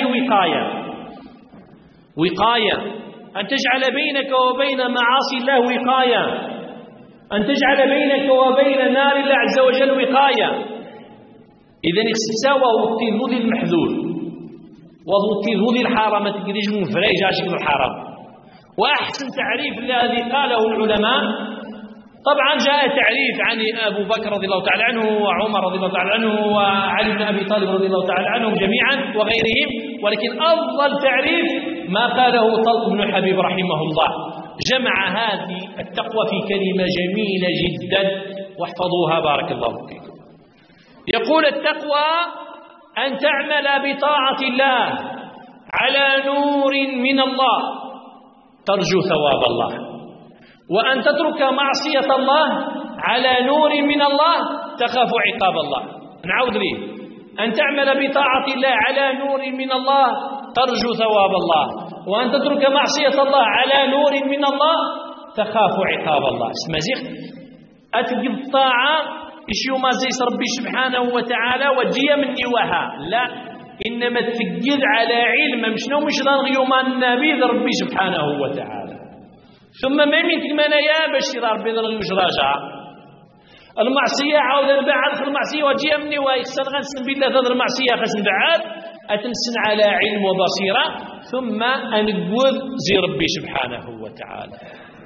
وقاية أن تجعل بينك وبين معاصي الله وقاية أن تجعل بينك وبين نار الله عز وجل وقاية. إذن استوى وقت ذو المحذور ووقت ذو الحرام تقريج من فريج عشق الحرام. وأحسن تعريف الذي قاله العلماء طبعا جاء تعريف عن أبو بكر رضي الله تعالى عنه وعمر رضي الله تعالى عنه وعلي بن أبي طالب رضي الله تعالى عنهم جميعا وغيرهم. ولكن أفضل تعريف ما قاله طلق بن حبيب رحمه الله. جمع هذه التقوى في كلمة جميلة جدا واحفظوها بارك الله فيكم. يقول التقوى أن تعمل بطاعة الله على نور من الله ترجو ثواب الله وأن تترك معصية الله على نور من الله تخاف عقاب الله. نعود ليه أن تعمل بطاعة الله على نور من الله ترجو ثواب الله وأن تترك معصية الله على نور من الله تخاف عقاب الله. اسمع زيخ أتجد الطاعة إشيو ما زيس ربي سبحانه وتعالى وجي من نواها لا إنما تجد على علم مشنو مش ضرغيو ما النبي ربي سبحانه وتعالى. ثم ما يمكن منايا باش يرى ربي ضرغي مش راجع المعصية عاود نبعد في المعصية وتجي مني ويخسر غنسن بالله هذه المعصية خاص نبعد أتنسن على علم وبصيرة ثم أنقود زي ربي سبحانه وتعالى.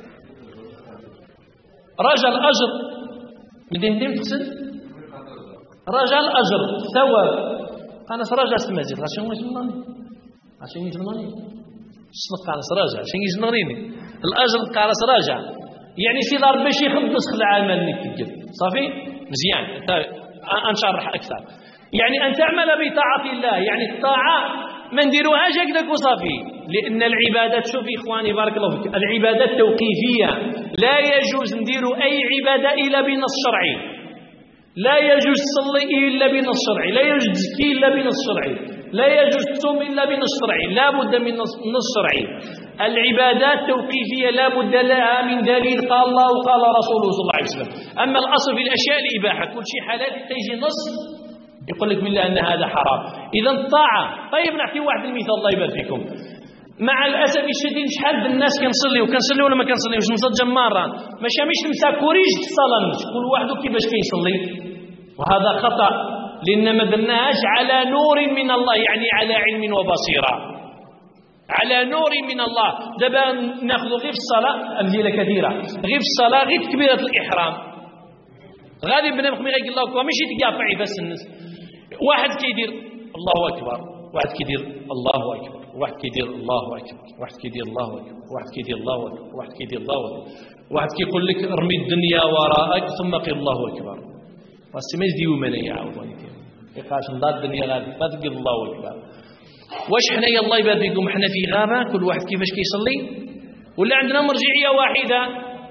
رجل أجر مدين تقصد رجل أجر ثواب أنا سراجع سمازير عشان يجنوني عشان يجنوني شنو قال سراجع عشان يجنوني الأجر قال سراجع يعني في ضرب باش يخبص خلع عمل نكتب صافي مزيان أنشرح أكثر. يعني أن تعمل بطاعة الله يعني الطاعة ما نديروهاش هكذاك وصافي لأن العبادات شوفي إخواني بارك الله فيك العبادات توقيفية لا يجوز نديروا أي عبادة إلا بنص شرعي لا يجوز تصلي إلا بنص شرعي لا يجوز تزكي إلا بنص شرعي لا يجوز تصوم إلا بنص شرعي لا بد من نص شرعي. العبادات توقيفية لا بد لها من دليل قال الله وقال رسوله صلى الله عليه وسلم. أما الأصل في الأشياء الإباحة كل شيء حلال تيجي نص يقول لك بالله أن هذا حرام. إذا الطاعة طيب نعطي واحد المثال الله يبارك فيكم. مع الأسف الشديد شحال الناس كنصلي وكنصلي ولا ما كنصليوش نصلي مرة ماشي نمسى كوريج الصلاة كل واحد كيفاش كيصلي وهذا خطأ لأن ما درناهاش على نور من الله يعني على علم وبصيرة على نور من الله. دابا ناخذ غير في الصلاة أمثلة كثيرة غير في الصلاة غير تكبيرة الإحرام غادي بنادم غير الله أكبر ماشي تقاطعي بس الناس واحد كيدير الله أكبر واحد كيدير الله أكبر واحد كيدير الله أكبر واحد كيدير الله أكبر واحد كيدير الله أكبر واحد كيدير الله أكبر واحد كيقول لك ارمي الدنيا وراءك ثم قل الله أكبر بس ما يجديو مني عاودوني يقاش نضاد الدنيا غادي فتقول الله أكبر. واش حنايا الله يبارك فيكم حنا في غابة كل واحد كيفاش كيصلي ولا عندنا مرجعية واحدة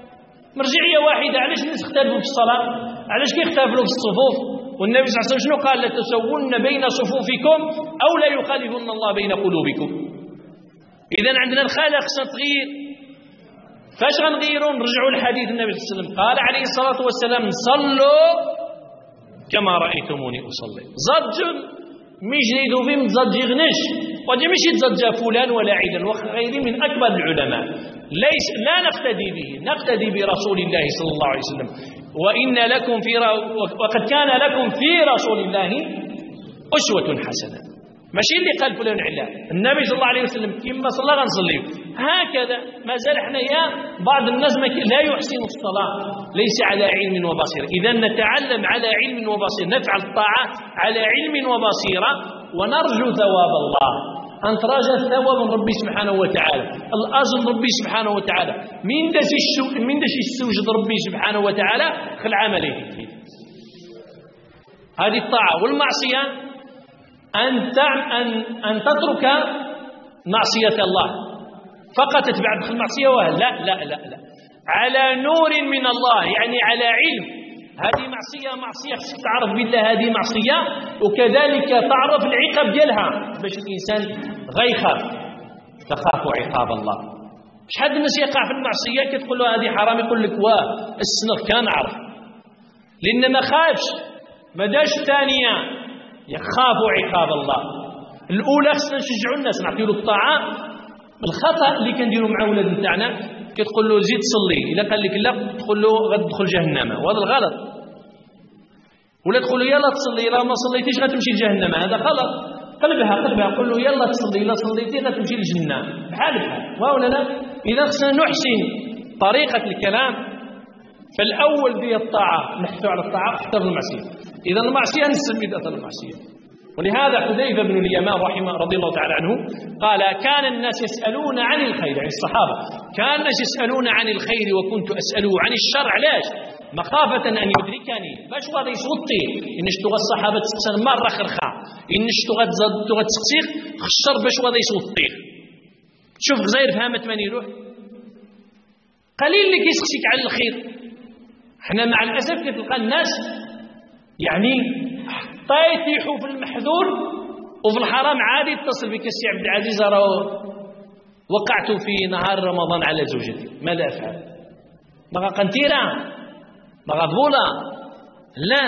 علاش الناس اختلفوا في الصلاة علاش كيختلفوا في الصفوف والنبي صلى الله عليه وسلم شنو قال لا تسون بين صفوفكم أو لا يخالفن الله بين قلوبكم. إذا عندنا الخالق تغيير فاش غنغيروا نرجعوا لحديث النبي صلى الله عليه وسلم قال عليه الصلاة والسلام صلوا كما رأيتموني أصلي زجر مجلدوا في متزجغنش وجه ماشي تزجى فلان ولا عيدا وغيره من أكبر العلماء لا نقتدي به نقتدي برسول الله صلى الله عليه وسلم وقد كان لكم في رسول الله أسوة حسنة ماشي اللي قال فلان علا النبي صلى الله عليه وسلم كما صلى غنصلي هكذا ما زال حنايا بعض الناس لا يحسن الصلاة ليس على علم وبصيرة. إذا نتعلم على علم وبصيرة نفعل الطاعات على علم وبصيرة ونرجو ثواب الله أن تراجع ثواب من ربي سبحانه وتعالى الأجر ربي سبحانه وتعالى من داش يستوجد ربي سبحانه وتعالى خل عمله هذه الطاعة. والمعصية أن تترك معصية الله فقط تتبع المعصية لا لا لا لا على نور من الله يعني على علم هذه معصية خصك تعرف بالله هذه معصية وكذلك تعرف العقاب ديالها باش الإنسان غيخاف تخاف عقاب الله. شحال الناس يقع في المعصية كتقول له هذه حرام يقول لك السنف كان عرف لأن ما خافش ما داش الثانية يخاف عقاب الله. الأولى خصنا نشجعوا الناس نعطيو الطاعة. الخطأ اللي كنديروا مع ولاد نتاعنا كتقول له زيد صلي إلا قال لك لا تقول له غتدخل جهنم وهذا الغلط ولا تقول له يلا تصلي إلا ما صليتيش غتمشي لجهنم هذا غلط. قلبها قول له يلا تصلي إلا صليتي غتمشي للجنة بحال ولا لا. إذا خصنا نحسن طريقة الكلام فالأول ديال الطاعة نحثوا على الطاعة حتى في المعصية. إذا المعصية نسمي ذات المعصية. ولهذا حذيفة بن اليمان رضي الله تعالى عنه قال كان الناس يسألون عن الخير يعني الصحابة كان الناس يسألون عن الخير وكنت أسأله عن الشر علاش مخافة أن يدركني باش غادي يصوتي إن اشتغل الصحابة تسأل مرة خرخة إن اشتغل تسقسيق خشر باش غادي يصوتي. شوف غزير فهمت من يروح قليل اللي كيسقسيك على الخير. احنا مع الأسف كتلقى الناس يعني يطيحوا في المحذور وفي الحرام عادي يتصل بك السي عبد العزيز وقعت في نهار رمضان على زوجتي ماذا أفعل؟ بغا قنتيرة بغا ضبولة لا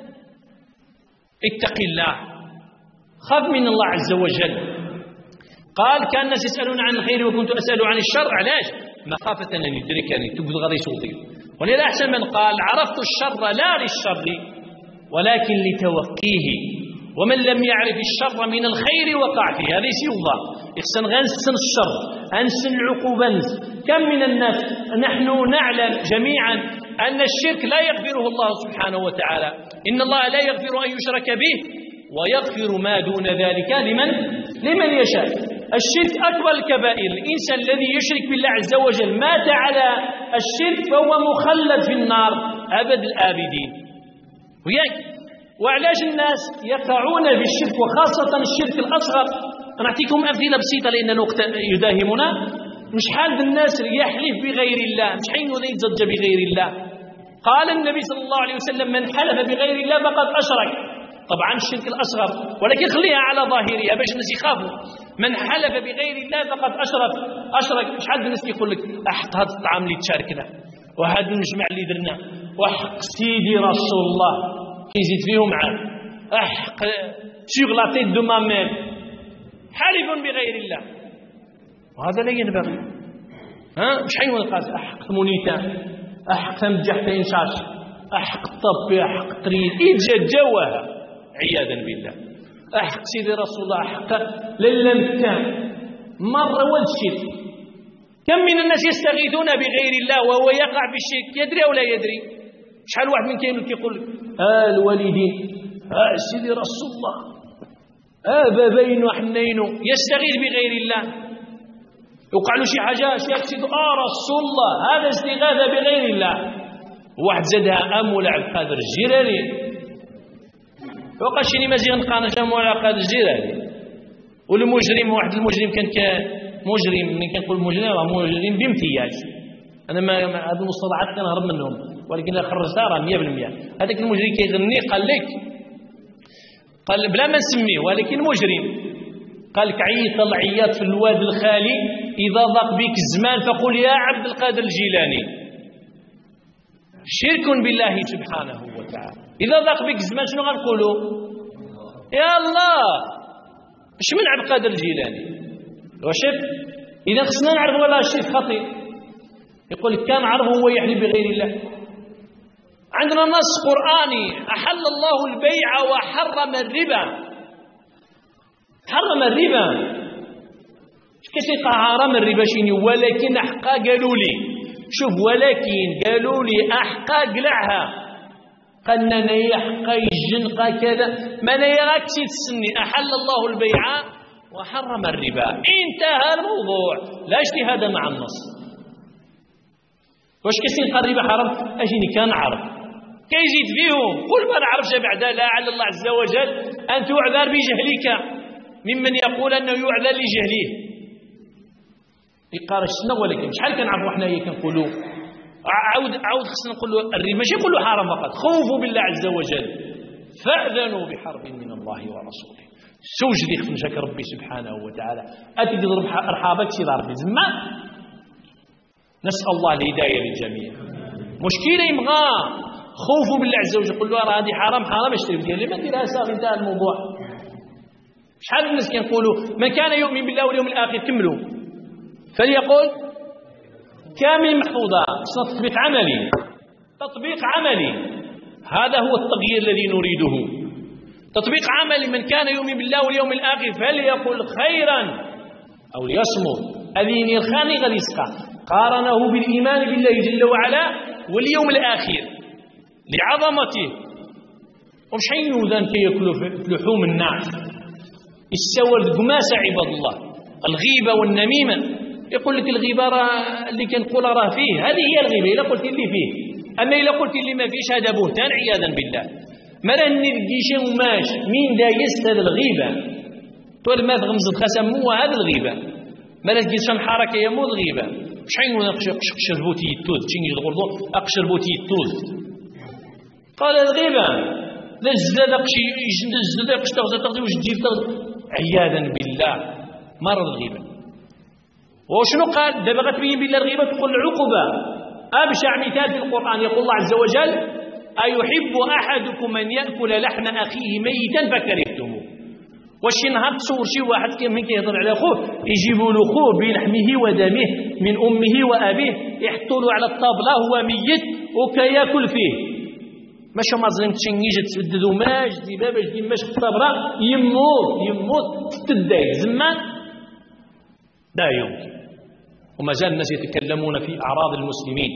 اتق الله خاف من الله عز وجل. قال كان الناس يسألون عن الخير وكنت أسأل عن الشر علاش مخافة أن يدركني تقول غادي يصوتي ولذا أحسن من قال عرفت الشر لا للشر ولكن لتوقيه، ومن لم يعرف الشر من الخير وقع فيه. هذا يسيوضا يحسن غنسن الشر أنسن العقوبة. كم من الناس نحن نعلم جميعا أن الشرك لا يغفره الله سبحانه وتعالى، إن الله لا يغفر أن يشرك به ويغفر ما دون ذلك لمن يشاء. الشرك أكبر الكبائر. الإنسان الذي يشرك بالله عز وجل مات على الشرك فهو مخلد في النار أبد الآبدين. وعلاش الناس يقعون في الشرك وخاصة الشرك الأصغر؟ نعطيكم أمثلة بسيطة لأن الوقت يداهمنا. مش حال الناس يحلف بغير الله، مش حين يتزوج بغير الله. قال النبي صلى الله عليه وسلم من حلف بغير الله فقد أشرك. طبعا الشرك الأصغر، ولكن خليها على ظاهرها باش الناس يخافوا. من حلف بغير الله فقد أشرك. شحال الناس يقول لك أحق هذا الطعام اللي تشاركنا وهذا المجمع اللي درنا وحق سيدي رسول الله يزيد فيهم عام أحق sur la tête de ma mère حالف بغير الله، وهذا لا ينبغي. مش حين قال أحق ثمونيتا أحق تمجح تنشاش أحق طب أحق تريد جواها عياذا بالله. أحق سيدي رسول الله أحق للمتان مرة والشرك. كم من الناس يستغيثون بغير الله وهو يقع بالشرك يدري أو لا يدري. شحال واحد من كاين يقول الوالدين سيدي رسول الله بابين وحنين يستغيث بغير الله، يوقع له شي حاجه يقصد رسول الله، هذا استغاثه بغير الله. واحد زادها مولا عبد القادر الجيراني وقع شي مزيان قانه مولا عبد القادر الجيراني. والمجرم واحد المجرم كان مجرم، من كنقول مجرم راه مجرم بامتياز. انا ما هذه المصطلحات كنهرب منهم، ولكن خرجتها راه 100%. هذاك المجرم كيغني قال بلا ما نسميه ولكن مجرم، قال لك عيط العياط في الواد الخالي إذا ضاق بك الزمان فقل يا عبد القادر الجيلاني. شرك بالله سبحانه وتعالى. إذا ضاق بك الزمان شنو غنقولوا؟ يا الله. اش من عبد القادر الجيلاني؟ وشف إذا خصنا نعرف ولا الشرك خطير. يقول لك كان عرضه هو يحلف بغير الله. عندنا نص قرآني أحل الله البيع وحرم الربا. حرم الربا كتلقى حرام الربا شنو؟ ولكن أحقا قالوا لي شوف، ولكن قالوا لي أحقا قلعها قالنا نيا حقا يجنقا كذا ما نيا راكسي تسني. أحل الله البيع وحرم الربا، انتهى الموضوع، لا اجتهاد مع النص. واش كيسين قال الربا حرام؟ أجيني كان عرف كيزيد فيهم قل ما نعرفش بعدا لعل الله عز وجل أن تعذر بجهلك ممن يقول أنه يعذر لجهله. يقال السنة ولكن شحال كنعرفوا حنايا كنقولوا عاود خصنا نقولوا الربا ماشي نقولوا حرام فقط، خوفوا بالله عز وجل فأذنوا بحرب من الله ورسوله. سوجد يخفنشك ربي سبحانه وتعالى أتي تضرب أرحابك سي ربي زمان. نسأل الله الهداية للجميع. مشكلة يبغى خوفوا بالله عز وجل، قل له راه هذه حرام اشتري ديال لي ما ديرها صافي انتهى الموضوع. شحال الناس كيقولوا من كان يؤمن بالله واليوم الآخر كملوا فليقول كامل محفوظة. تطبيق عملي هذا هو التغيير الذي نريده. تطبيق عملي من كان يؤمن بالله واليوم الآخر فليقل خيرا أو ليصمت. أذين الخاني غادي يسقى قارنه بالإيمان بالله جل وعلا واليوم الآخر لعظمته. ومشحين يوذان كيأكلوا لحوم الناس السوى القماسة عباد الله. الغيبة والنميمة يقول لك الغيبة اللي كنقول راه فيه، هذه هي الغيبة إلا قلت اللي فيه. أما إلا قلت اللي ما فيش هذا بهتان عياذا بالله. ما راه نديشي وماش مين دا يستهل الغيبة تقول ما تغمز الخسم هو هذا الغيبة. ما راه تجيش حركة يمو الغيبة. شحال أقشر بوتي التوز تشيني الغرضو أقشر بوتي التوز قال الغيبة لا الزلاد أقشي الزلاد أقشي تغزي وش تجيب عياذا بالله مرض الغيبة. وشنو قال دابا غتبين بالله الغيبة تقول العقوبة. أبشع مثال في القرآن يقول الله عز وجل أيحب أحدكم أن يأكل لحم أخيه ميتا فكرهتموه. واش نهار تصور شي واحد كيف كيهضر على خوه يجيبوا له خوه بلحمه ودمه من أمه وأبيه يحطوا له على الطابلة هو ميت وكياكل فيه ماشي ما ظلمت شي نيجي تسددو ماج دي باباش دي ماش الطبرة يموت تداي زمان لا يمكن. وما زال الناس يتكلمون في أعراض المسلمين،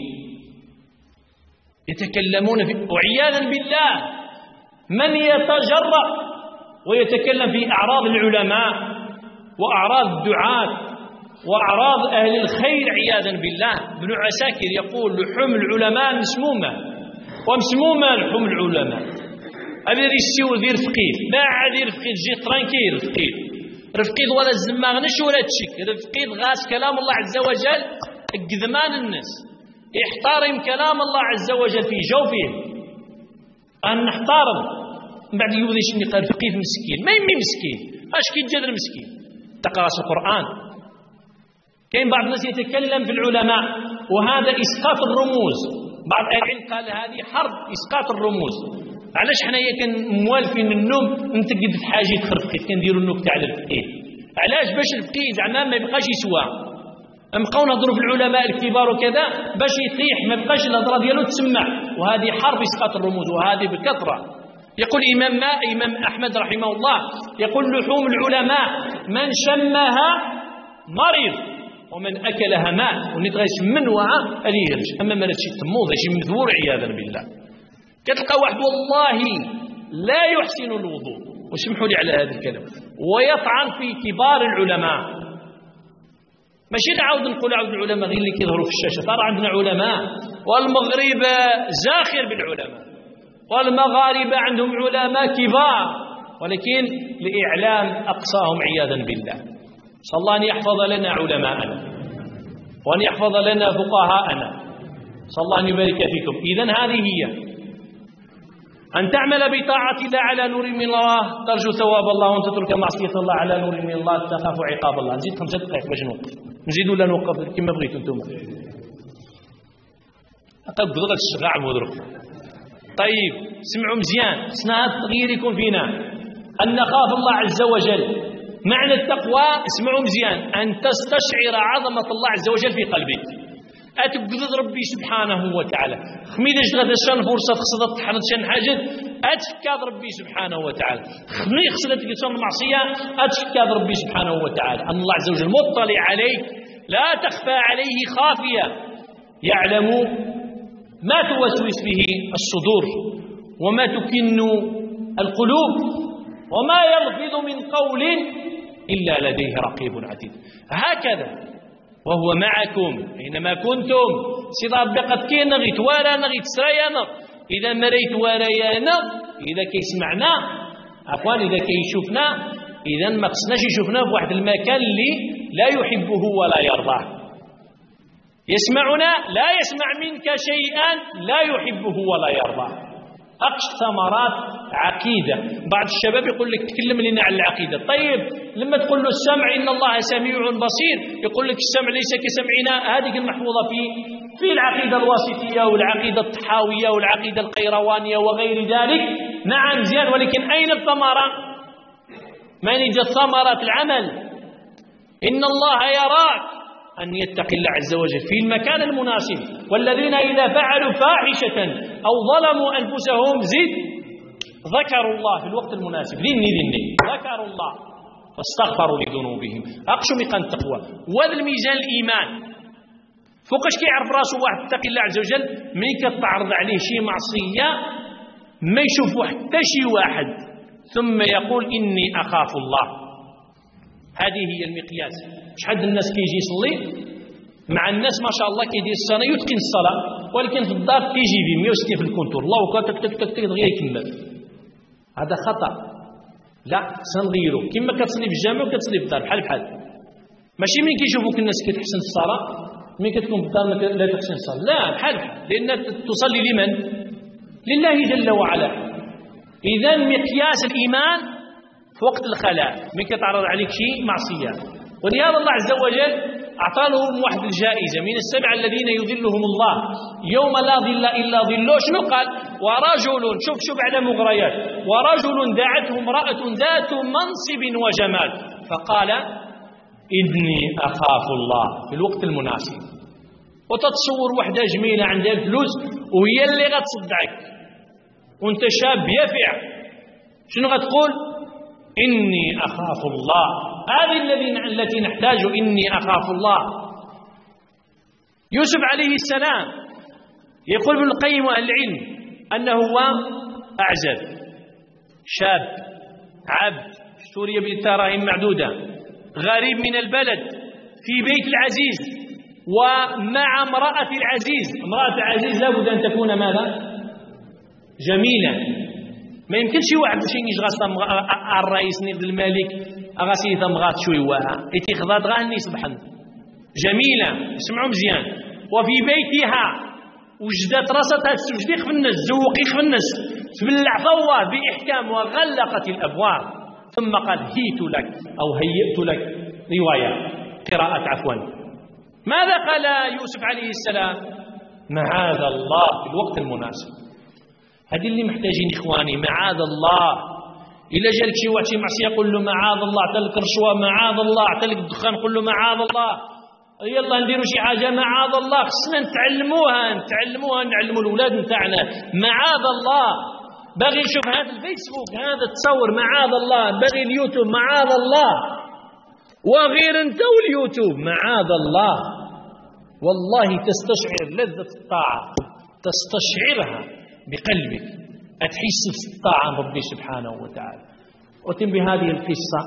يتكلمون في وعياذا بالله من يتجرأ ويتكلم في أعراض العلماء وأعراض الدعاة وأعراض أهل الخير عياذا بالله. ابن عساكر يقول لحوم العلماء مسمومة، ومسمومة لحوم العلماء. هذا يسيو ذي رفقيد لا عادي رفقيد جي ترانكيل رفقيد ولا الزماغنش ولا تشك رفقيد غاس كلام الله عز وجل قدمان الناس يحترم كلام الله عز وجل في جوفه أن نحترم من بعد يوذيش نقال رفقيد مسكين ما يمي مسكين اش كي تجد مسكين تقرأ القرآن. كاين بعض الناس يتكلم في العلماء وهذا إسقاط الرموز. بعض العلم قال هذه حرب إسقاط الرموز. علاش حنايا كان موالفين النوم نتقد في حاجه تخرفقيت كنديروا النكته على الفقيه؟ علاش باش الفقيه زعما ما يبقاش يسوى. نبقاو نهضروا في العلماء الكبار وكذا باش يطيح ما يبقاش الهضره ديالو تسمع، وهذه حرب اسقاط الرموز وهذه بكثره. يقول امام احمد رحمه الله يقول لحوم العلماء من شمها مريض ومن اكلها مات. ونتغيش من وعى اللي يرج اما ما شي تموض شي مذور عياذا بالله. كتلقى واحد والله لا يحسن الوضوء واسمحوا لي على هذا الكلام ويطعن في كبار العلماء. ماشي نعاود نقول عاود العلماء غير اللي كيظهروا في الشاشه، ترى عندنا علماء والمغرب زاخر بالعلماء والمغاربه عندهم علماء كبار، ولكن لاعلام اقصاهم عياذا بالله. صلى الله ان يحفظ لنا علماءنا وان يحفظ لنا فقهاءنا، صلى الله ان يبارك فيكم. اذن هذه هي أن تعمل بطاعة الله على نور من الله ترجو ثواب الله، وأن تترك معصية الله على نور من الله تخاف عقاب الله. نزيد 5 دقائق باش نوقف، نزيد ولا نوقف كما بغيتوا انتم. أقل بضغط الشغاع مدرك. طيب سمعوا مزيان، سنا هذا التغيير يكون فينا أن نخاف الله عز وجل. معنى التقوى اسمعوا مزيان أن تستشعر عظمة الله عز وجل في قلبك، أتقدر ربي سبحانه وتعالى. خميدة غدا شان فرصة خصدت تحرد شان حاجة أتفكاد ربي سبحانه وتعالى. خمي خصدت شان معصية أتفكاد ربي سبحانه وتعالى. أن الله عز وجل مطلع عليك لا تخفى عليه خافية، يعلم ما توسوس به الصدور وما تكن القلوب وما يلفظ من قول إلا لديه رقيب عتيد. هكذا وهو معكم أينما كنتم. سيدا بقت كي نغيت ولا نغيت سرايانا إذا مريت ورايانا إذا كيسمعنا عفوا إذا كيشوفنا إذا ما خصناش يشوفنا في واحد المكان اللي لا يحبه ولا يرضاه. يسمعنا لا يسمع منك شيئا لا يحبه ولا يرضاه. أقش ثمرات عقيدة. بعض الشباب يقول لك تكلم لنا عن العقيدة. طيب لما تقول له السمع إن الله سميع بصير يقول لك السمع ليس كسمعنا. هذه المحفوظة في العقيدة الواسطية والعقيدة الطحاوية والعقيدة القيروانية وغير ذلك. نعم زين، ولكن أين الثمرة؟ ما نجد ثمرة العمل. إن الله يراك أن يتقي الله عز وجل في المكان المناسب. والذين إذا فعلوا فاحشة أو ظلموا أنفسهم ذكروا الله في الوقت المناسب ذني ذكروا الله فاستغفروا لذنوبهم. أقشوا ميقان التقوى وهذا الميزان الإيمان. فوقاش كيعرف راسه واحد يتقي الله عز وجل؟ ملي كتعرض عليه شي معصية ما يشوف حتى شي واحد ثم يقول إني أخاف الله. هذه هي المقياس. شحال الناس كيجي يصلي مع الناس ما شاء الله كيدير الصلاه يتقن الصلاه، ولكن في الدار كيجي ب 160 في الكونتور الله وكا تك تك تك تك دغيا يكمل. هذا خطا. لا سنغيرو كما كتصلي في الجامع وكتصلي في الدار بحال ماشي من كيشوفوك الناس كتحسن الصلاه من كتكون في الدار لا تحسن الصلاه. لا بحال لان تصلي لمن؟ لله جل وعلا. اذا مقياس الايمان في وقت الخلاء من كتعرض عليك شيء معصيه. ولهذا الله عز وجل أعطى لهم واحد الجائزة من السبع الذين يظلهم الله يوم لا ظل إلا ظله. شنو قال؟ ورجل شوف على مغريات ورجل دعته امرأة ذات منصب وجمال فقال إني أخاف الله في الوقت المناسب. وتتصور وحدة جميلة عندها الفلوس وهي اللي غتصدعك وانت شاب يافع. شنو غتقول؟ إني أخاف الله. هذه التي نحتاج، إني أخاف الله. يوسف عليه السلام يقول ابن القيم وأهل العلم أنه هو أعزب شاب عبد اشتري بالدراهم معدودة، غريب من البلد، في بيت العزيز ومع امرأة العزيز. امرأة العزيز لابد أن تكون ماذا؟ جميلة. ما يمكنش واحد شي يجغس الرئيس نيد الملك اغاسي ثمغات شوي واها ايتي خضات غاني صبحا جميلة. اسمعوا مزيان. وفي بيتها وجدت راسها تسجدي خفنس زوقي خفنس تبلع فوار بإحكام وغلقت الأبواب ثم قال هيت لك أو هيئت لك رواية قراءة عفوا. ماذا قال يوسف عليه السلام؟ معاذ الله في الوقت المناسب. هذه اللي محتاجين إخواني، معاذ الله. إلا جالك شي واحد شي معصية قل له معاذ الله، عطلك رشوة معاذ الله، عطلك الدخان قل له معاذ الله، يلا نديروا شي حاجة معاذ الله. خصنا نتعلموها نعلموا الأولاد نتاعنا معاذ الله. باغي يشوف هذا الفيسبوك هذا تصور معاذ الله، باغي اليوتيوب معاذ الله، وغير انت واليوتيوب معاذ الله. والله تستشعر لذة الطاعة، تستشعرها بقلبك، أتحس بالطاعة عن ربي سبحانه وتعالى. وتم بهذه القصة.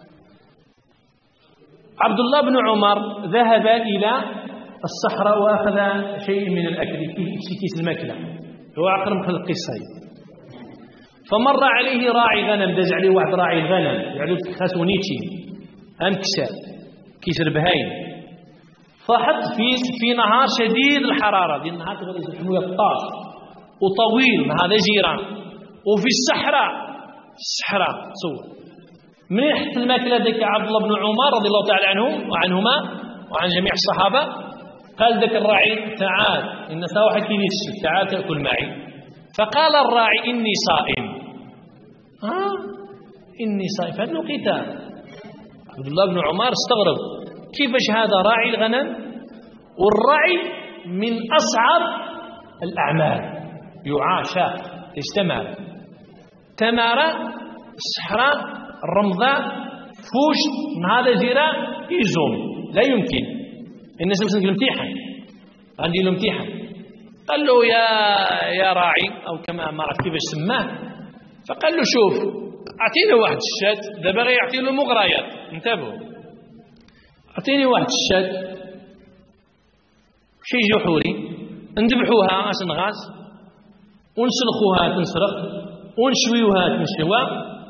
عبد الله بن عمر ذهب إلى الصحراء وأخذ شيء من الأكل في كيس الماكلة، هو أقرب من القصة. فمر عليه راعي غنم، دز عليه واحد راعي الغنم يعني خاسونيتشي أمكسر كيس البهايم، فحط في نهار شديد الحرارة، ديال النهار تغرز الحموية الطاس وطويل، هذا جيران وفي الصحراء تصور. من يحط الماكله ذاك عبد الله بن عمر رضي الله تعالى عنه وعنهما وعن جميع الصحابه، قال ذاك الراعي تعال ان واحد كيدير الشي، تعال تاكل معي. فقال الراعي اني صائم. اني صائم في هذا الوقت. عبد الله بن عمر استغرب، كيفاش هذا راعي الغنم؟ والراعي من اصعب الاعمال، يعى شاق يستمر تمارة الصحراء الرمضاء فوش هذا جيران يزوم لا يمكن. الناس مثلا الامتحان عندي له امتحان، قال له يا راعي او كما ما عرفت كيفاش سماه، فقال له شوف اعطيني واحد الشات، دابا غير يعطي له مغريات، انتبهوا، اعطيني واحد الشات شي جحوري نذبحوها اسنغاز ونسلخوها تنسرق ونشويوها تنشوى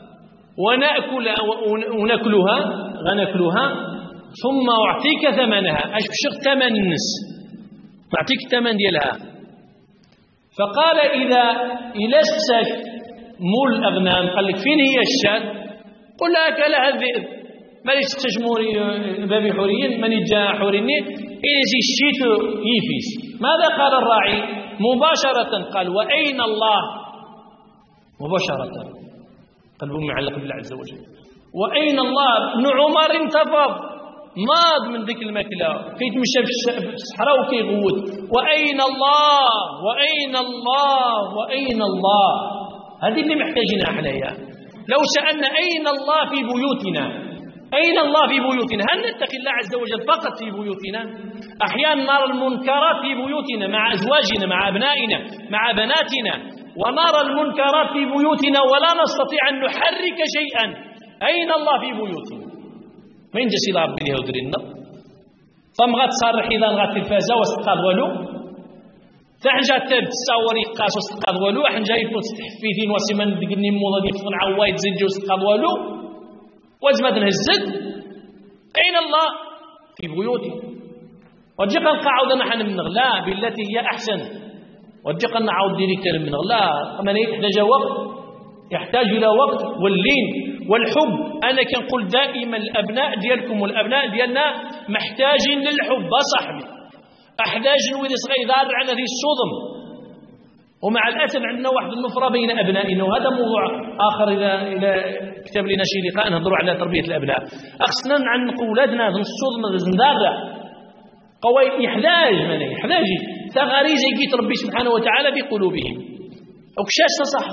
وناكلها غناكلوها ثم أعطيك ثمنها. أش بشغل ثمن النس، أعطيك الثمن ديالها. فقال إذا سكسك مول الأغنام قال لك فين هي الشاة؟ قل لها أكلها الذئب، ما يسقسش بابي حوريين من يجا حوريني إذا الشيت يفيس. ماذا قال الراعي؟ مباشرة قال وأين الله؟ مباشرة قلبه معلق بالله عز وجل. وأين الله؟ ابن عمر انتفض ماض من ذيك الماكلة كيتمشى في الصحراء وكيغوت وأين الله وأين الله وأين الله. هذه اللي محتاجينها حنايا. لو سألنا أين الله في بيوتنا، أين الله في بيوتنا، هل نتقي الله عز وجل فقط في بيوتنا؟ أحيانا نرى المنكرات في بيوتنا مع أزواجنا مع أبنائنا مع بناتنا، ونرى المنكرات في بيوتنا ولا نستطيع أن نحرك شيئا. أين الله في بيوتنا؟ ما ينجس إلى ربي ليه ودرينا فمغات صارح إذا نغات الفازة وستقاض ولو فحنجا تاب تصور يقاس وستقاض ولو حنجا يفوت تحفيثين وسيمن دقني موضة يفضل عوايد زنجي وستقاض ولو وزمت نهزت. أين الله؟ في بيوتي. وجيقا نقعود نحن من غلا بالتي هي أحسن، وجيقا نعود ديريكتر من غلا من يحتاج وقت، يحتاج إلى وقت واللين والحب. أنا كنقول دائما الأبناء ديالكم والأبناء ديالنا محتاجين للحب صاحبي، أحتاج نولي صغير دار عن هذه الصدم. ومع الأسف عندنا واحد النفرة بين أبنائنا، وهذا موضوع آخر إذا كتب لنا شي لقاء نهضروا على تربية الأبناء. أخصنا نعنقوا أولادنا الصدمة زندارة قوي يحتاج غريزة يجيت ربي سبحانه وتعالى بقلوبهم أو كشاش صح.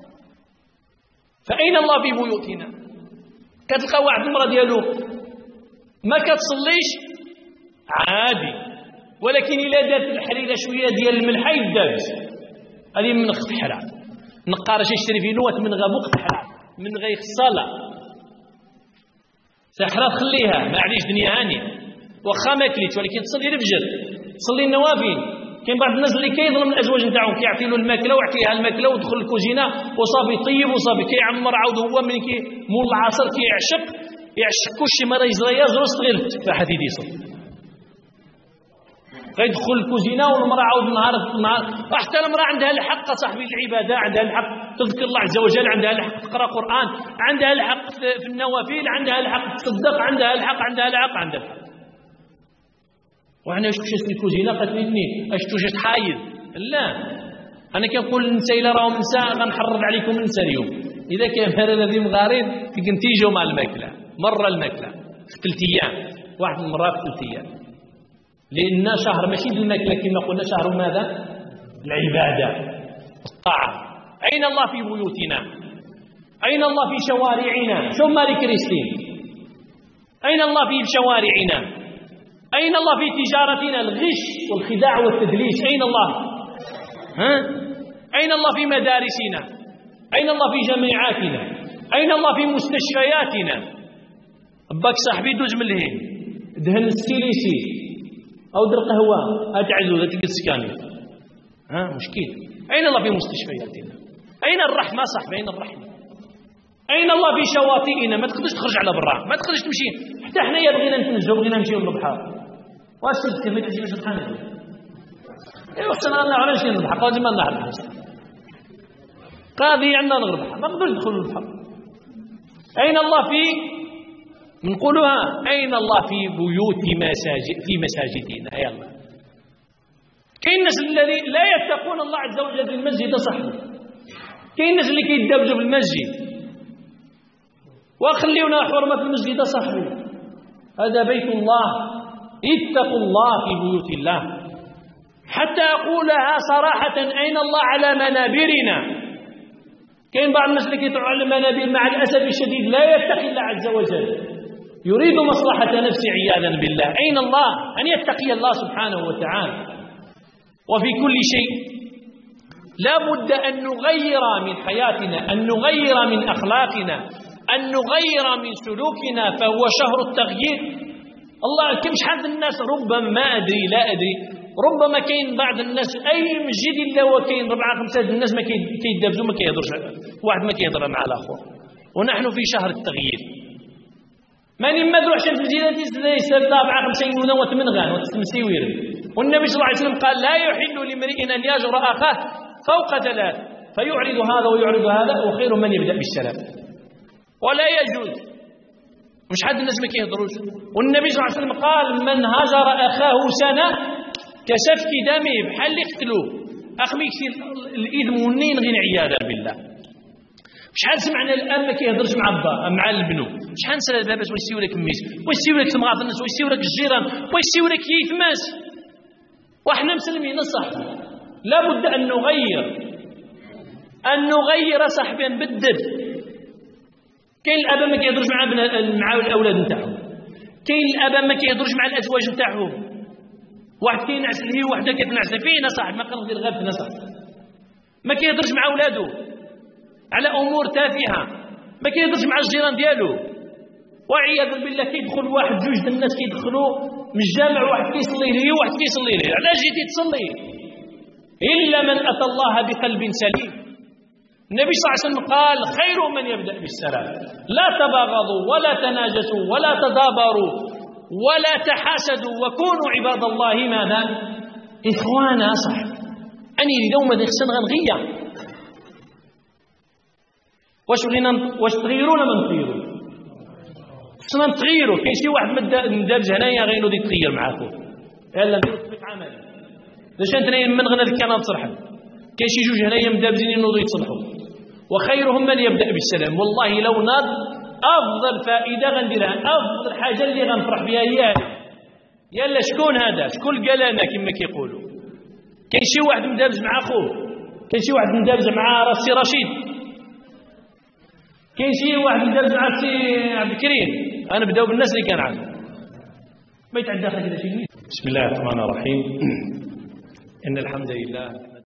فأين الله في بيوتنا؟ كتلقى واحد المرأة ديالو ما كتصليش عادي، ولكن إلا دارت الحريرة شوية ديال الملحة يدابس هذه من الحرام نقارش يشتري في نوات من غابوق الحرام من غير الصلاة سحرة خليها ما عليش دنيا هانية واخا ما كليت، ولكن تصلي الفجر تصلي النوافل. كاين بعض الناس اللي كيظلم الازواج نتاعهم كيعطي له الماكله ويعطيها الماكله ودخل الكوزينه وصافي طيب وصافي كيعمر عاود هو من مول العصر يعشق كلشي مره يزرس غير التفاحه يديصل غيدخل الكوزينه والمراه عاود نهار حتى المراه عندها الحق صاحبي العباده، عندها الحق تذكر الله عز وجل، عندها الحق تقرا قران، عندها الحق في النوافل، عندها الحق تصدق، عندها الحق وحنا واش كشت الكوزينه قتلتني اش توجد حايد. لا انا كنقول النساء الا راهم نساء غنحرض عليكم النساء اليوم اذا كان هذا الذي مغارين تيجوا مع الماكله مره الماكله في 3 ايام واحد المره في 3 ايام لان شهر ماشي الماكله كما قلنا شهر ماذا؟ العباده الطاعه. اين الله في بيوتنا؟ اين الله في شوارعنا؟ شو ماري كريستين اين الله في شوارعنا؟ أين الله في تجارتنا؟ الغش والخداع والتدليس أين الله؟ أين الله في مدارسنا؟ أين الله في جامعاتنا؟ أين الله في مستشفياتنا؟ باك صاحبي دوز من الهين دهن السيليسي أو در قهوة أتعزو ذات السكاني مشكل. أين الله في مستشفياتنا؟ أين الرحمة صاحبي؟ أين الرحمة؟ أين الله في شواطئنا؟ ما تقدرش تخرج على برا، ما تقدرش تمشي حتى حنايا بغينا نتنزهوا بغينا نمشيو للبحر واش تذكر ما تجيش سبحان الله ايوا حنا غنروحوا علاش للبحر قادم ما نهار قاضي عندنا نغرب ما نقدرش ندخل للبحر. أين الله في نقولها أين الله في بيوت في مساجدنا؟ يا الله كاين الناس الذي لا يتقون الله عز وجل في المسجد صحيح، كاين الناس اللي كيدابزوا في المسجد وخليونا حرمة في المسجد صحيح. هذا بيت الله، اتقوا الله في بيوت الله. حتى أقولها صراحة أين الله على منابرنا؟ كاين بعض الناس اللي كيطلعوا على المنابر مع الأسف الشديد لا يتقي الله عز وجل، يريد مصلحة نفسه عياذا بالله. أين الله؟ أن يتقي الله سبحانه وتعالى. وفي كل شيء لا بد أن نغير من حياتنا، أن نغير من أخلاقنا، أن نغير من سلوكنا، فهو شهر التغيير. الله كم شحال الناس ربما ما أدري لا أدري ربما كاين بعض الناس أي مسجد إلا وكاين 4-5 الناس ما كيدابزوا ما كيهضرش واحد ما كيهضر مع الآخر، ونحن في شهر التغيير. ماني ما تروحش المسجد يسال 4-5 يونا وتمنغان وتستمسيوير. والنبي صلى الله عليه وسلم قال لا يحل لامرئ أن يجر أخاه فوق 3 فيعرض هذا ويعرض هذا وخير من يبدأ بالسلام. ولا يجوز مش حد الناس ما كيهضروش. والنبي صلى الله عليه وسلم قال من هجر أخاه سنة كسفك دمه بحال اللي قتلوه أخمي يكفي الإثم والنين غير عياذا بالله. شحال سمعنا الآن ما كيهضرش مع با مع البنو، شحال نسال الباباس ويسيو لك ميس ويسيو لك تمغاط الناس ويسيو لك الجيران ويسيو لك يتماس وحنا مسلمين صاحبي. لابد أن نغير صاحبي نبدل. كاين الآباء ما كيهضروش مع الأولاد نتاعهم، كاين الآباء ما كيهضروش مع الأزواج نتاعهم. واحد كينعس ليه وحده كتنعس فينا صاحب ما كنغير غير فينا صاحب ما كيهضرش مع اولاده على امور تافهه، ما كيهضرش مع الجيران ديالو، وعياذا بالله كيدخل واحد 2 الناس كيدخلوا من الجامع واحد كيصلي ليه وواحد كيصلي ليه. علاش جيتي تصلي؟ الا من اتى الله بقلب سليم. النبي صلى الله عليه وسلم قال خير من يبدا بالسلام، لا تباغضوا ولا تناجسوا ولا تدابروا ولا تحاسدوا وكونوا عباد الله ماذا؟ إخوانا. صح أني اليوم ذي خسن غنغية واش تغيرونا ما نتغيروا خصنا نتغيروا. كاين شي واحد مدابز هنايا غينو دي تغير معاكم يلا نديرو تطبيق عملي باش انتنايا من غنى الكلام تصرحوا. كاين شي 2 هنايا مدابزين ينوضوا يتصلحوا. وخيرهم من يبدأ بالسلام. والله لو ناض أفضل فائدة غنديرها، أفضل حاجة اللي غنفرح بها هي يلا شكون هذا؟ شكون قال أنا كما كيقولوا؟ كاين شي واحد مدابز مع اخوه، كاين شي واحد مدابز مع السي رشيد، كاين شي واحد مدابز مع السي عبد الكريم. انا نبداو بالناس اللي كان عارف ما يتعدى كذا شي. بسم الله الرحمن الرحيم. ان الحمد لله